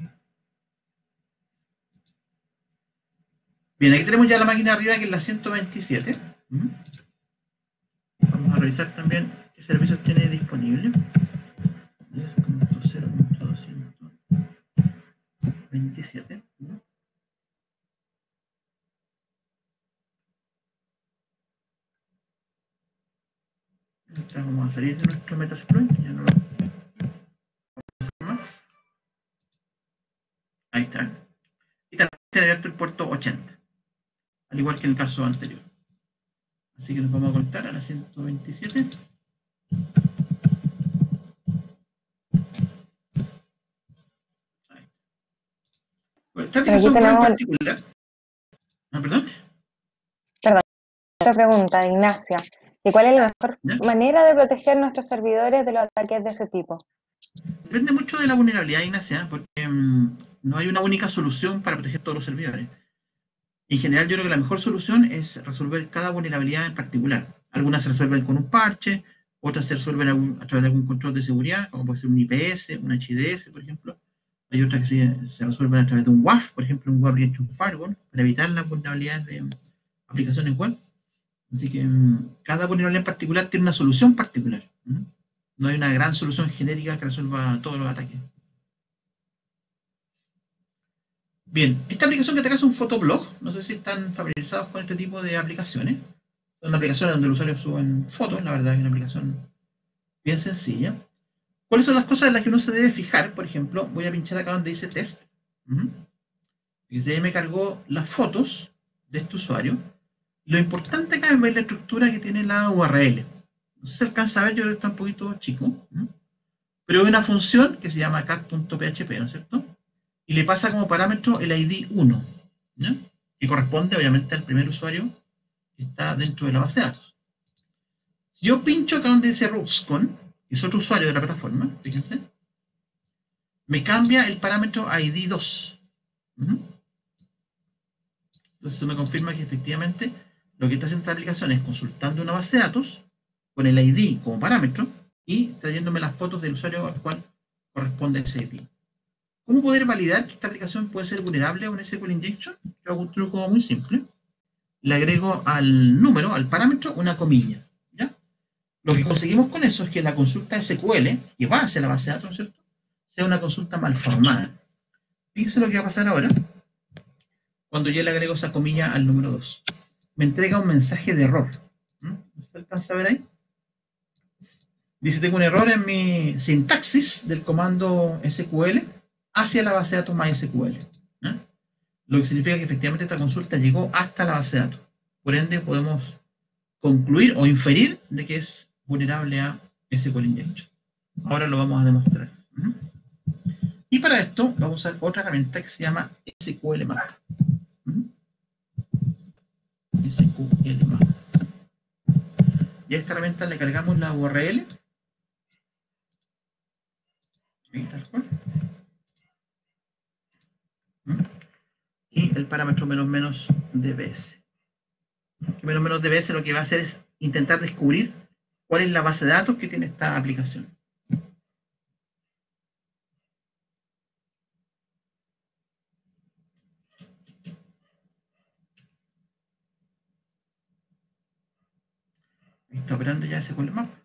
Speaker 2: Bien, aquí tenemos ya la máquina arriba que es la ciento veintisiete. ¿Mm? Vamos a revisar también qué servicios tiene disponible. diez punto cero punto doscientos veintisiete. ¿No? Entonces vamos a salir de nuestro Metasploit, ya no lo vamos a hacer más. Ahí está. Y también tiene abierto el puerto ochenta, al igual que en el caso anterior. Así que nos vamos a conectar a la ciento veintisiete. Bueno, esta aplicación web en particular. Ah, perdón.
Speaker 1: Perdón, otra pregunta, Ignacia. ¿Y cuál es la mejor
Speaker 2: ¿Ya?
Speaker 1: manera de proteger nuestros servidores de los ataques de ese tipo?
Speaker 2: Depende mucho de la vulnerabilidad, Ignacia, porque um, no hay una única solución para proteger todos los servidores. En general, yo creo que la mejor solución es resolver cada vulnerabilidad en particular. Algunas se resuelven con un parche, otras se resuelven a, a través de algún control de seguridad, como puede ser un I P S, un H D S, por ejemplo. Hay otras que se, se resuelven a través de un W A F, por ejemplo, un Web Application Firewall, para evitar las vulnerabilidades de um, aplicaciones web. Así que um, cada vulnerabilidad en particular tiene una solución particular. ¿Mm? No hay una gran solución genérica que resuelva todos los ataques. Bien, esta aplicación que te es un fotoblog. No sé si están familiarizados con este tipo de aplicaciones. Son aplicaciones donde los usuarios suben fotos. La verdad es una aplicación bien sencilla. ¿Cuáles son las cosas en las que uno se debe fijar? Por ejemplo, voy a pinchar acá donde dice test. Uh-huh. Y se me cargó las fotos de este usuario. Lo importante acá es ver la estructura que tiene la U R L. No sé si se alcanza a ver, yo creo que está un poquito chico. ¿Mm? Pero hay una función que se llama cat punto p h p, ¿no es cierto? Y le pasa como parámetro el I D uno, ¿no? Que corresponde obviamente al primer usuario que está dentro de la base de datos. Si yo pincho acá donde dice Ruscon, que es otro usuario de la plataforma, fíjense, me cambia el parámetro I D dos. ¿Mm? Entonces eso me confirma que efectivamente lo que está haciendo esta aplicación es consultando una base de datos con el I D como parámetro y trayéndome las fotos del usuario al cual corresponde ese I D. ¿Cómo poder validar que esta aplicación puede ser vulnerable a un S Q L Injection? Yo hago un truco muy simple. Le agrego al número, al parámetro, una comilla. ¿Ya? Lo que conseguimos con eso es que la consulta S Q L, que va hacia la base de datos, ¿cierto?, sea una consulta mal formada. Fíjense lo que va a pasar ahora cuando yo le agrego esa comilla al número dos. Me entrega un mensaje de error. ¿No se alcanza a ver ahí? Dice, tengo un error en mi sintaxis del comando S Q L hacia la base de datos MySQL. ¿Eh? Lo que significa que efectivamente esta consulta llegó hasta la base de datos. Por ende, podemos concluir o inferir de que es vulnerable a S Q L Injection. Ahora lo vamos a demostrar. ¿Mm? Y para esto vamos a usar otra herramienta que se llama S Q L Map. ¿Mm? S Q L Map. Y a esta herramienta le cargamos la U R L. Ahí tal cual. ¿Mm? Y el parámetro menos menos dbs. Menos menos dbs lo que va a hacer es intentar descubrir cuál es la base de datos que tiene esta aplicación. Está operando ya ese S Q L Map.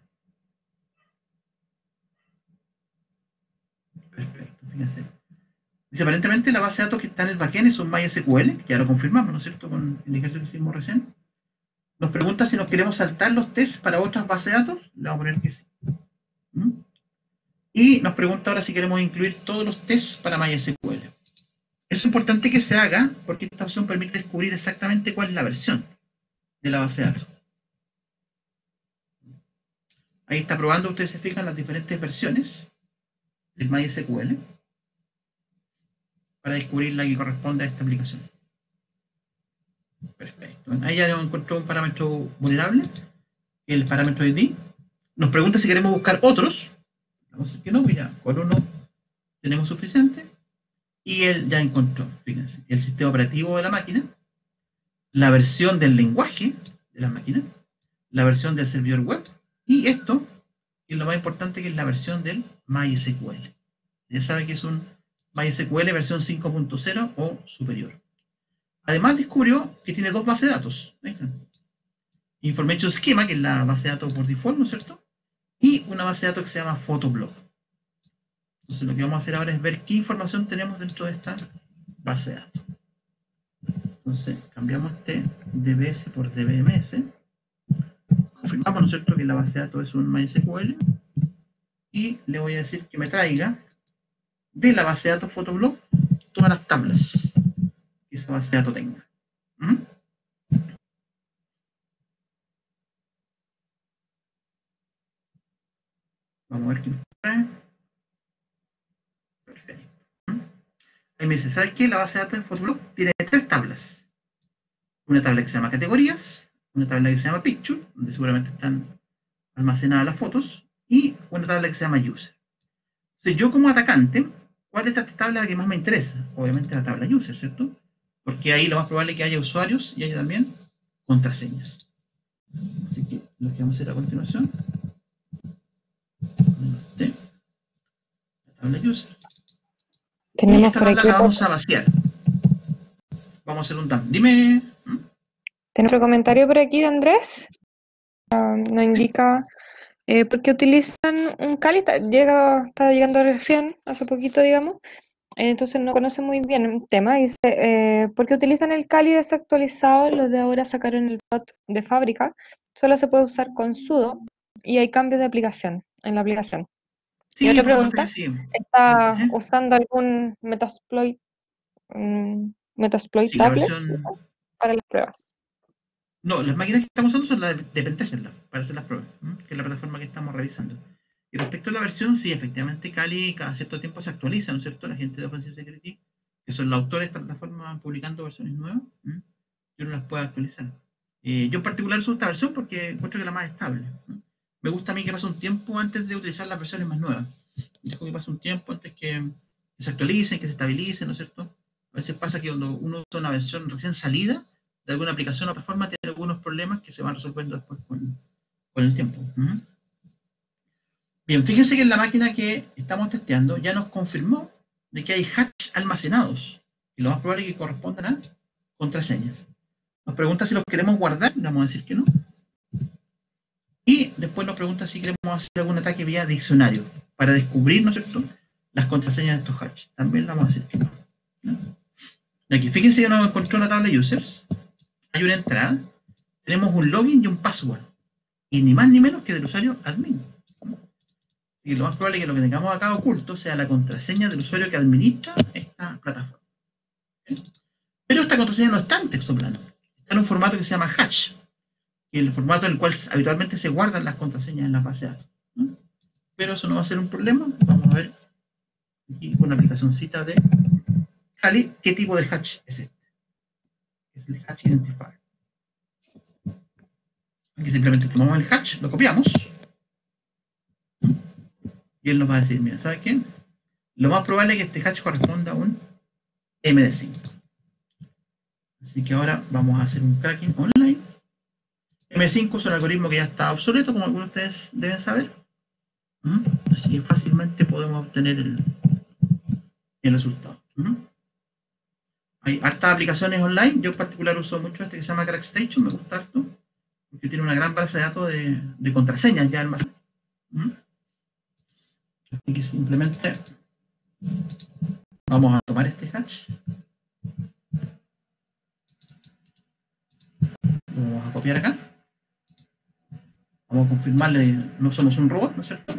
Speaker 2: Perfecto, fíjense. Dice, aparentemente la base de datos que está en el backend es un MySQL, que ya lo confirmamos, ¿no es cierto?, con el ejercicio que hicimos recién. Nos pregunta si nos queremos saltar los tests para otras bases de datos. Le vamos a poner que sí. ¿Mm? Y nos pregunta ahora si queremos incluir todos los tests para MySQL. Es importante que se haga porque esta opción permite descubrir exactamente cuál es la versión de la base de datos. Ahí está probando, ustedes se fijan, las diferentes versiones del MySQL para descubrir la que corresponde a esta aplicación. Perfecto. Ahí ya encontró un parámetro vulnerable, el parámetro I D. Nos pregunta si queremos buscar otros. Vamos a decir que no, que ya con uno tenemos suficiente. Y él ya encontró, fíjense, el sistema operativo de la máquina, la versión del lenguaje de la máquina, la versión del servidor web, y esto, que es lo más importante, que es la versión del MySQL. Ya saben que es un MySQL versión cinco punto cero o superior. Además descubrió que tiene dos bases de datos. ¿Ven? Information Schema, que es la base de datos por default, ¿no es cierto? Y una base de datos que se llama Photoblog. Entonces lo que vamos a hacer ahora es ver qué información tenemos dentro de esta base de datos. Entonces cambiamos este dbs por dbms. Confirmamos, ¿no es cierto?, que la base de datos es un MySQL. Y le voy a decir que me traiga de la base de datos Photoblog todas las tablas que esa base de datos tenga. ¿Mm? Vamos a ver qué nos trae. Perfecto. ¿Mm? Ahí me dice, ¿sabes qué? La base de datos de Photoblog tiene tres tablas. Una tabla que se llama categorías, una tabla que se llama picture, donde seguramente están almacenadas las fotos, y una tabla que se llama user. Entonces yo como atacante, ¿cuál de estas tablas es la que más me interesa? Obviamente la tabla user, ¿cierto? Porque ahí lo más probable es que haya usuarios y haya también contraseñas. Así que lo que vamos a hacer a continuación, la tabla user.
Speaker 1: Tenemos
Speaker 2: y esta
Speaker 1: por
Speaker 2: tabla
Speaker 1: aquí
Speaker 2: la vamos a vaciar. Vamos a hacer un dump. Dime. ¿Mm?
Speaker 1: Tenemos otro comentario por aquí de Andrés. Uh, nos indica eh, por qué utilizan un Kali. Está, llega, está llegando recién, hace poquito, digamos. Eh, entonces no conoce muy bien el tema. Dice, eh, ¿por qué utilizan el Kali desactualizado? Los de ahora sacaron el bot de fábrica. Solo se puede usar con sudo y hay cambios de aplicación en la aplicación.
Speaker 2: Sí,
Speaker 1: y otra
Speaker 2: por supuesto
Speaker 1: pregunta,
Speaker 2: que sí.
Speaker 1: ¿está
Speaker 2: ¿Eh?
Speaker 1: usando algún Metasploit, um, Metasploit
Speaker 2: Sí, la
Speaker 1: tablet
Speaker 2: versión.
Speaker 1: para las pruebas?
Speaker 2: No, las máquinas que estamos usando son las de, de Pentester para hacer las pruebas, ¿m? que es la plataforma que estamos revisando. Y respecto a la versión, sí, efectivamente Kali cada cierto tiempo se actualiza, ¿no es cierto? La gente de Offensive Security, que son los autores de esta plataforma, van publicando versiones nuevas, ¿m? y uno las puede actualizar. Eh, yo en particular uso esta versión porque encuentro que es la más estable. ¿M? Me gusta a mí que pase un tiempo antes de utilizar las versiones más nuevas. Dejo que pase un tiempo antes que se actualicen, que se estabilicen, ¿no es cierto? A veces pasa que cuando uno usa una versión recién salida de alguna aplicación o plataforma, tiene algunos problemas que se van resolviendo después con, con el tiempo. ¿Mm? Bien, fíjense que en la máquina que estamos testeando ya nos confirmó de que hay hash almacenados, y lo más probable es que correspondan a contraseñas. Nos pregunta si los queremos guardar, le vamos a decir que no. Y después nos pregunta si queremos hacer algún ataque vía diccionario, para descubrir, ¿no es cierto?, las contraseñas de estos hashes. También le vamos a decir que no. ¿No? Y aquí, fíjense que nos encontró una tabla de users. Hay una entrada, tenemos un login y un password, y ni más ni menos que del usuario admin. Y lo más probable es que lo que tengamos acá oculto sea la contraseña del usuario que administra esta plataforma. ¿Sí? Pero esta contraseña no está en texto plano, está en un formato que se llama hash, que es el formato en el cual habitualmente se guardan las contraseñas en la base de datos. ¿No? Pero eso no va a ser un problema. Vamos a ver aquí una aplicacióncita de Kali, ¿qué tipo de hash es este? Es el hash identifier. Aquí simplemente tomamos el hash, lo copiamos, y él nos va a decir, mira, ¿sabe qué? Lo más probable es que este hash corresponda a un M D cinco. Así que ahora vamos a hacer un cracking online. M D cinco es un algoritmo que ya está obsoleto, como algunos de ustedes deben saber. ¿Mm? Así que fácilmente podemos obtener el, el resultado. ¿Mm? Hay hartas aplicaciones online. Yo en particular uso mucho este que se llama CrackStation, me gusta harto, porque tiene una gran base de datos de, de contraseñas ya almacenadas. ¿Mm? Así que simplemente vamos a tomar este hash, lo vamos a copiar acá, vamos a confirmarle, no somos un robot, ¿no es cierto?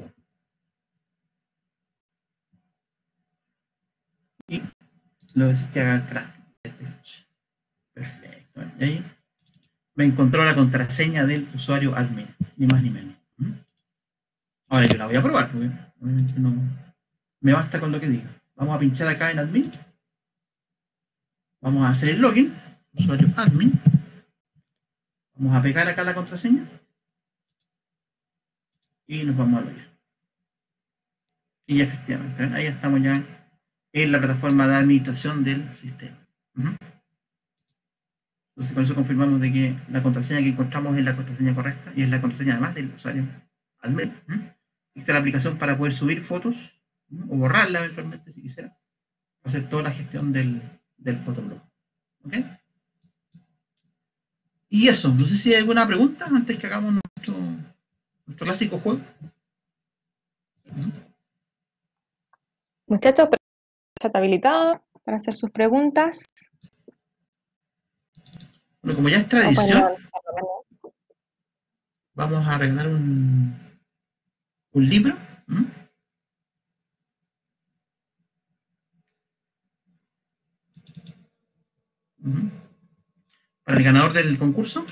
Speaker 2: Y le voy a decir que haga el crack de este hash. Perfecto. Y ahí me encontró la contraseña del usuario admin, ni más ni menos. ¿Mm? Ahora yo la voy a probar, porque obviamente no me basta con lo que diga. Vamos a pinchar acá en admin. Vamos a hacer el login, usuario admin. Vamos a pegar acá la contraseña. Y nos vamos a loguear. Y efectivamente, ¿ven? Ahí estamos ya en la plataforma de administración del sistema. Uh-huh. Entonces con eso confirmamos de que la contraseña que encontramos es la contraseña correcta y es la contraseña además del usuario admin. Uh-huh. Esta es la aplicación para poder subir fotos, ¿no? O borrarla eventualmente si quisiera. Hacer toda la gestión del, del fotoblog. ¿Ok? Y eso, no sé si hay alguna pregunta antes que hagamos nuestro, nuestro clásico juego.
Speaker 1: Muchachos, chat habilitado para hacer sus preguntas.
Speaker 2: Bueno, como ya es tradición, vamos a regalar un, un libro. ¿Mm? ¿Mm? Para el ganador del concurso.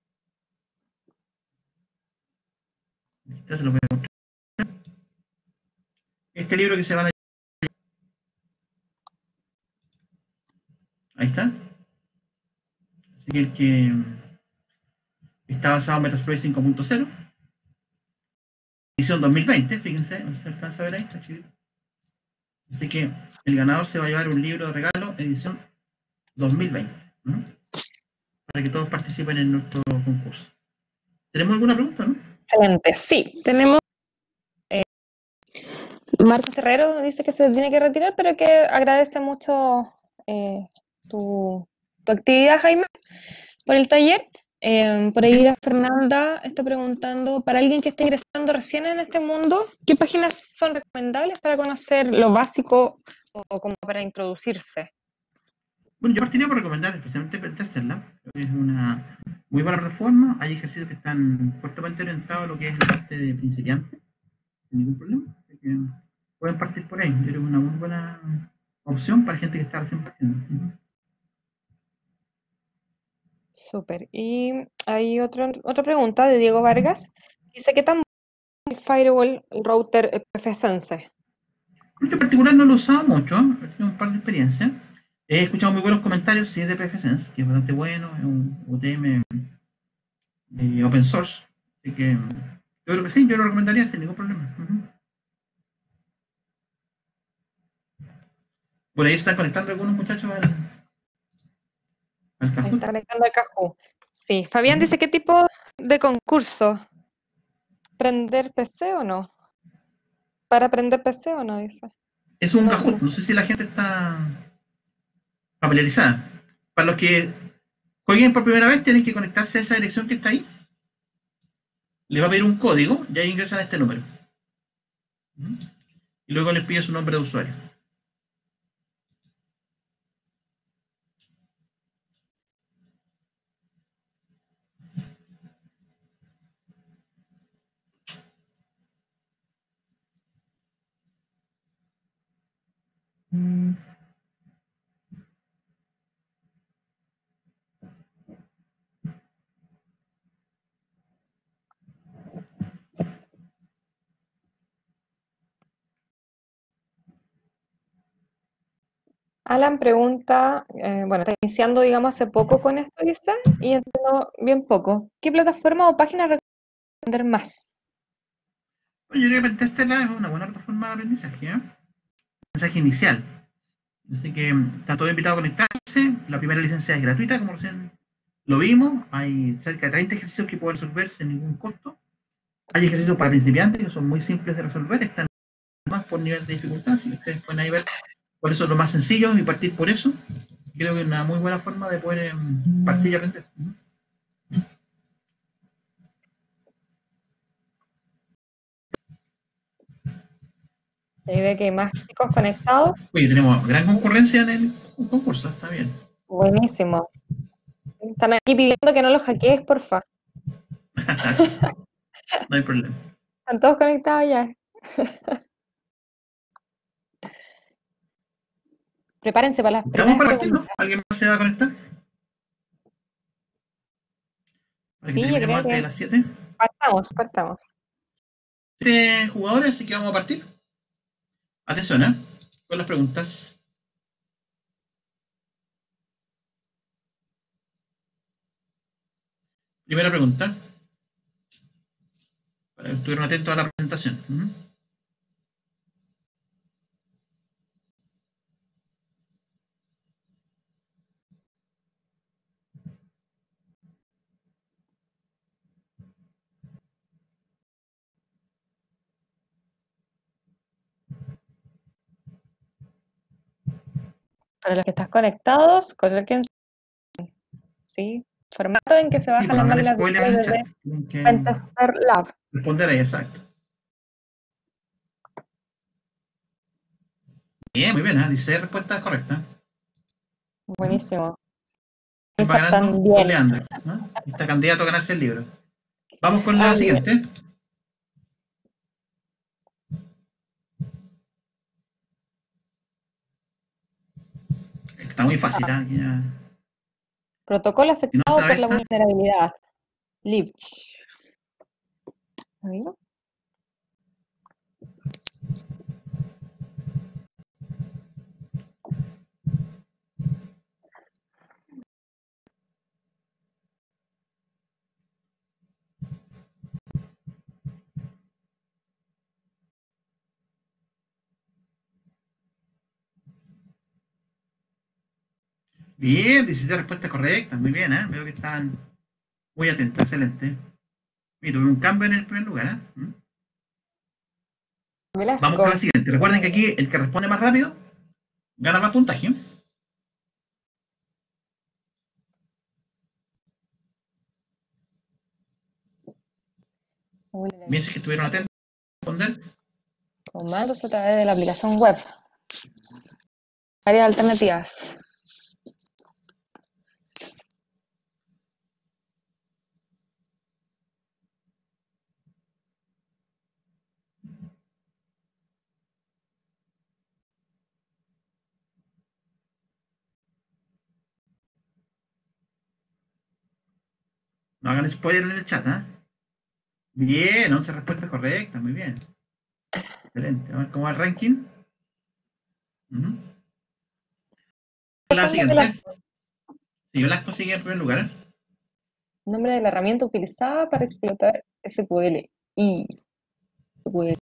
Speaker 2: Este se lo voy a mostrar. Este libro que se van a... Ahí está. Así que el que está basado en Metasploit cinco punto cero. Edición dos mil veinte, fíjense, no se alcanza a ver ahí, está chido. Así que el ganador se va a llevar un libro de regalo, edición dos mil veinte. ¿No? Para que todos participen en nuestro concurso. ¿Tenemos alguna pregunta, no?
Speaker 1: Excelente, sí. Tenemos... Eh, Marcos Terrero dice que se tiene que retirar, pero que agradece mucho eh, tu, tu actividad, Jaime, por el taller. Eh, por ahí la Fernanda está preguntando, para alguien que esté ingresando recién en este mundo, ¿qué páginas son recomendables para conocer lo básico o como para introducirse?
Speaker 2: Bueno, yo partiría por recomendar especialmente Pentester. Es una muy buena plataforma. Hay ejercicios que están fuertemente orientados a lo que es la parte de principiante, sin ningún problema. Así que pueden partir por ahí. Es una muy buena opción para gente que está recién partiendo. Uh-huh.
Speaker 1: Súper. Y hay otro, otra pregunta de Diego Vargas. Dice, ¿qué tan bueno es el firewall router pfSense?
Speaker 2: En particular no lo he usado mucho, he tenido un par de experiencias. He escuchado muy buenos comentarios, sí, es de pfSense, que es bastante bueno, es un U T M de open source. Así que yo creo que sí, yo lo recomendaría sin ningún problema. Uh-huh. Por ahí están conectando algunos muchachos al, al Kahoot.
Speaker 1: Está conectando al Kahoot. Sí. Fabián dice, ¿qué tipo de concurso? ¿Prender P C o no? ¿Para prender P C o no? Dice.
Speaker 2: Es un
Speaker 1: No,
Speaker 2: Kahoot,
Speaker 1: no.
Speaker 2: no sé si la gente está familiarizada. Para los que jueguen por primera vez, tienen que conectarse a esa dirección que está ahí. Le va a pedir un código y ahí ingresan a este número. Y luego les pide su nombre de usuario. Mm.
Speaker 1: Alan pregunta, eh, bueno, está iniciando, digamos, hace poco con esto, dice, y entiendo bien poco. ¿Qué plataforma o página recomiendas aprender más?
Speaker 2: Bueno, yo creo que Pentester es una buena plataforma de aprendizaje, ¿eh? Aprendizaje inicial. Así que están todos invitados a conectarse. La primera licencia es gratuita, como recién lo vimos. Hay cerca de treinta ejercicios que pueden resolver sin ningún costo. Hay ejercicios para principiantes que son muy simples de resolver, están más por nivel de dificultad, así que ustedes pueden ahí ver cuáles son los más sencillos y partir por eso. Creo que es una muy buena forma de poder um, partir y aprender.
Speaker 1: Ahí ve que hay más chicos conectados.
Speaker 2: Oye, tenemos gran concurrencia en el concurso, está bien.
Speaker 1: Buenísimo. Están aquí pidiendo que no los hackees, porfa.
Speaker 2: No hay problema.
Speaker 1: Están todos conectados ya. Prepárense para las
Speaker 2: ¿Estamos
Speaker 1: primeras
Speaker 2: para partir, no?
Speaker 1: preguntas.
Speaker 2: ¿Alguien más se va a conectar? Para que
Speaker 1: Sí, yo
Speaker 2: terminemos
Speaker 1: creo
Speaker 2: antes de
Speaker 1: que
Speaker 2: las siete.
Speaker 1: partamos, partamos.
Speaker 2: siete jugadores, así que vamos a partir. Atención, ¿eh? Con las preguntas. Primera pregunta. Para que estuvieron atentos a la presentación. Uh-huh.
Speaker 1: Para los que están conectados, coloquen ¿sí? Formato en que se
Speaker 2: Sí,
Speaker 1: bajan
Speaker 2: para
Speaker 1: las
Speaker 2: no dar
Speaker 1: máquinas
Speaker 2: spoiler en el
Speaker 1: virtuales
Speaker 2: chat.
Speaker 1: de
Speaker 2: Tienen que
Speaker 1: Pentester Lab.
Speaker 2: responder ahí, exacto. Bien, muy bien, ¿eh? Dice respuesta correcta.
Speaker 1: Buenísimo.
Speaker 2: ¿Quién
Speaker 1: El
Speaker 2: va
Speaker 1: chat
Speaker 2: ganando? Don
Speaker 1: también.
Speaker 2: Leandro, ¿no? Está candidato a ganarse el libro. Vamos con
Speaker 1: Ah,
Speaker 2: la
Speaker 1: muy bien.
Speaker 2: siguiente. Está muy fácil, ¿eh? Ya.
Speaker 1: Protocolo
Speaker 2: Si no
Speaker 1: afectado
Speaker 2: sabe
Speaker 1: por la
Speaker 2: esta,
Speaker 1: vulnerabilidad. Libch. ¿Ahí?
Speaker 2: bien, diecisiete respuestas correctas, muy bien, ¿eh? Veo que están muy atentos, excelente. Y tuve un cambio en el primer lugar, ¿eh? ¿Mm? Vamos con la
Speaker 1: Velasco.
Speaker 2: siguiente. Recuerden que aquí el que responde más rápido gana más puntaje. Bien, si es que estuvieron atentos a responder.
Speaker 1: Comandos a través de la aplicación web. Varias alternativas.
Speaker 2: No hagan spoiler en el chat, ¿eh? Bien, once respuestas correctas, muy bien. Excelente. A ver cómo va el ranking. Uh-huh. La
Speaker 1: Pasando
Speaker 2: siguiente.
Speaker 1: Velasco.
Speaker 2: Si Velasco sigue en primer lugar, ¿eh?
Speaker 1: Nombre de la herramienta utilizada para explotar S Q L. Y S Q L.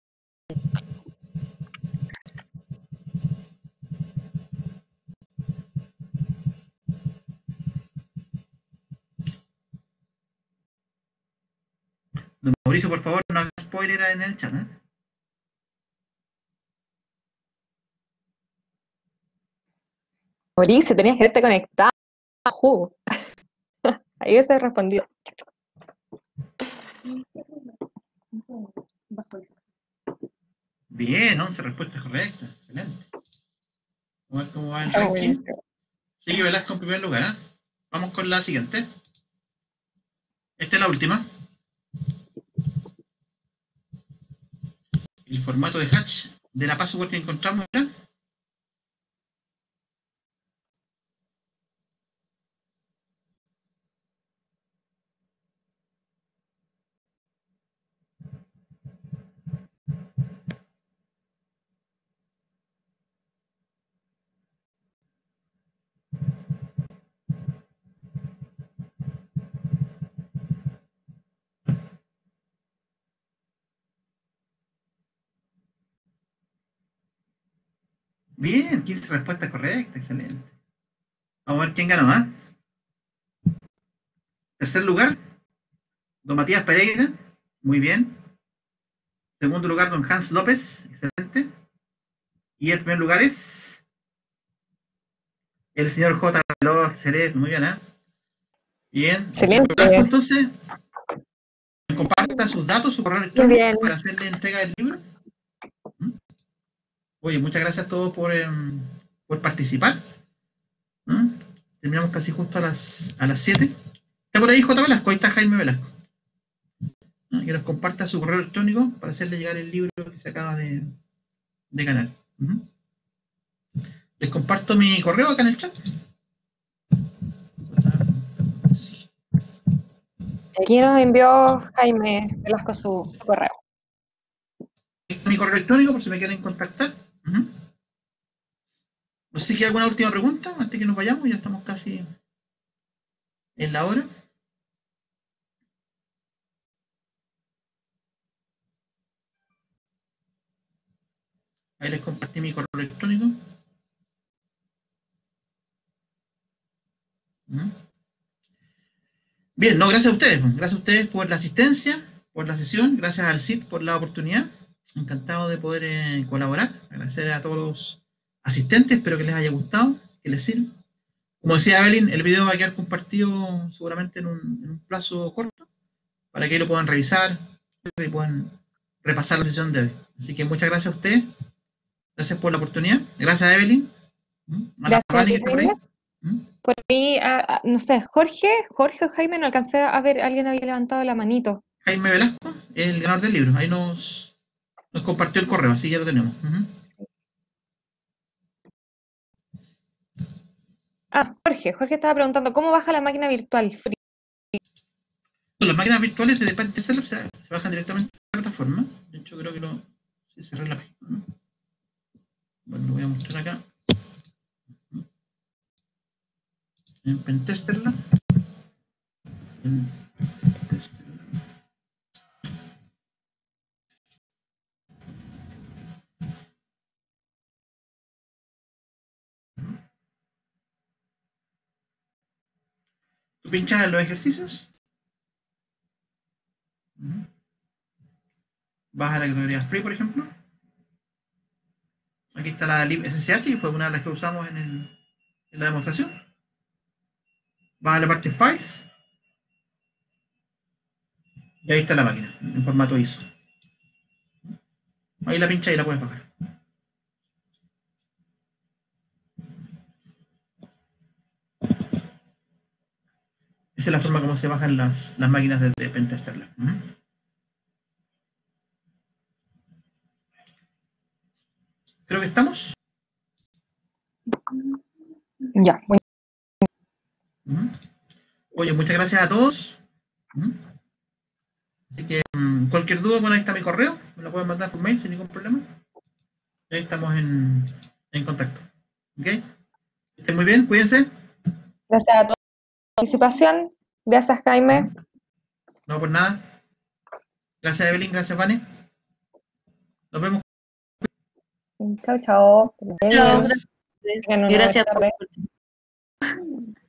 Speaker 2: Don Mauricio, por favor, no haga spoiler en el chat, ¿eh?
Speaker 1: Mauricio, tenías que haberte conectado. Jugo. Ahí se respondió.
Speaker 2: Bien, once respuestas correctas. Excelente. Vamos a ver cómo va el
Speaker 1: Está
Speaker 2: ranking.
Speaker 1: buenísimo.
Speaker 2: Sigue Velasco en primer lugar, ¿eh? Vamos con la siguiente. Esta es la última. El formato de hatch de la password que encontramos acá. Bien, quince respuestas correctas, excelente. Vamos a ver quién ganó, ¿ah? Tercer lugar, don Matías Pereira, muy bien. Segundo lugar, don Hans López, excelente. Y el primer lugar es el señor J. Veloz, excelente, muy bien, ¿eh? Bien,
Speaker 1: Excelente.
Speaker 2: entonces, comparta sus datos, su correo
Speaker 1: Muy
Speaker 2: electrónico
Speaker 1: bien.
Speaker 2: para hacerle entrega del libro. ¿Mm? Oye, muchas gracias a todos por, eh, por participar. ¿Mm? Terminamos casi justo a las a las siete. Está por ahí J. Velasco, ahí está Jaime Velasco. ¿No? Que nos comparta su correo electrónico para hacerle llegar el libro que se acaba de, de ganar. Uh-huh. Les comparto mi correo acá en el chat.
Speaker 1: Aquí nos envió Jaime Velasco su, su correo.
Speaker 2: Mi correo electrónico por si me quieren contactar. Uh-huh. No sé si hay alguna última pregunta antes que nos vayamos, ya estamos casi en la hora. Ahí les compartí mi correo electrónico. Uh-huh. Bien, no, gracias a ustedes. Gracias a ustedes por la asistencia, por la sesión. Gracias al C I D por la oportunidad. Encantado de poder eh, colaborar. Agradecer a todos los asistentes. Espero que les haya gustado, que les sirva. Como decía Evelyn, el video va a quedar compartido seguramente en un, en un plazo corto para que lo puedan revisar y puedan repasar la sesión de hoy. Así que muchas gracias a ustedes. Gracias por la oportunidad. Gracias a Evelyn. A la
Speaker 1: Gracias,
Speaker 2: Vani que está por ahí.
Speaker 1: Jaime. Por ahí, ah, ah, no sé, Jorge, Jorge o Jaime, no alcancé a ver, alguien había levantado la manito.
Speaker 2: Jaime Velasco, el ganador del libro. Ahí nos, nos compartió el correo, así ya lo tenemos. Uh-huh.
Speaker 1: Ah, Jorge, Jorge estaba preguntando, ¿cómo baja la máquina virtual free?
Speaker 2: Las máquinas virtuales de Pentester se, se bajan directamente a la plataforma. De hecho, creo que lo... Sí, cerré la página, ¿no? Bueno, lo voy a mostrar acá. En Pentesterla. En Pentesterla. Tú pinchas en los ejercicios. Vas a la categoría Free, por ejemplo. Aquí está la lib S S H, que fue una de las que usamos en, el, en la demostración. Vas a la parte Files. Y ahí está la máquina, en formato I S O. Ahí la pincha y la puedes bajar. Esa es la forma como se bajan las, las máquinas de, de Pentesterla. Uh-huh. Creo que estamos.
Speaker 1: Ya, muy
Speaker 2: Uh-huh. Oye, muchas gracias a todos. Uh-huh. Así que um, cualquier duda, bueno, ahí está mi correo. Me lo pueden mandar por mail sin ningún problema. Y ahí estamos en, en contacto. ¿Ok? Estén muy bien, cuídense.
Speaker 1: Gracias a todos por la participación. Gracias, Jaime.
Speaker 2: No, por nada. Gracias, Evelyn. Gracias, Vane. Nos vemos.
Speaker 1: Chao, chao.
Speaker 4: Chao, gracias.
Speaker 1: Tengan una
Speaker 4: Gracias
Speaker 1: buena
Speaker 4: por
Speaker 1: tarde.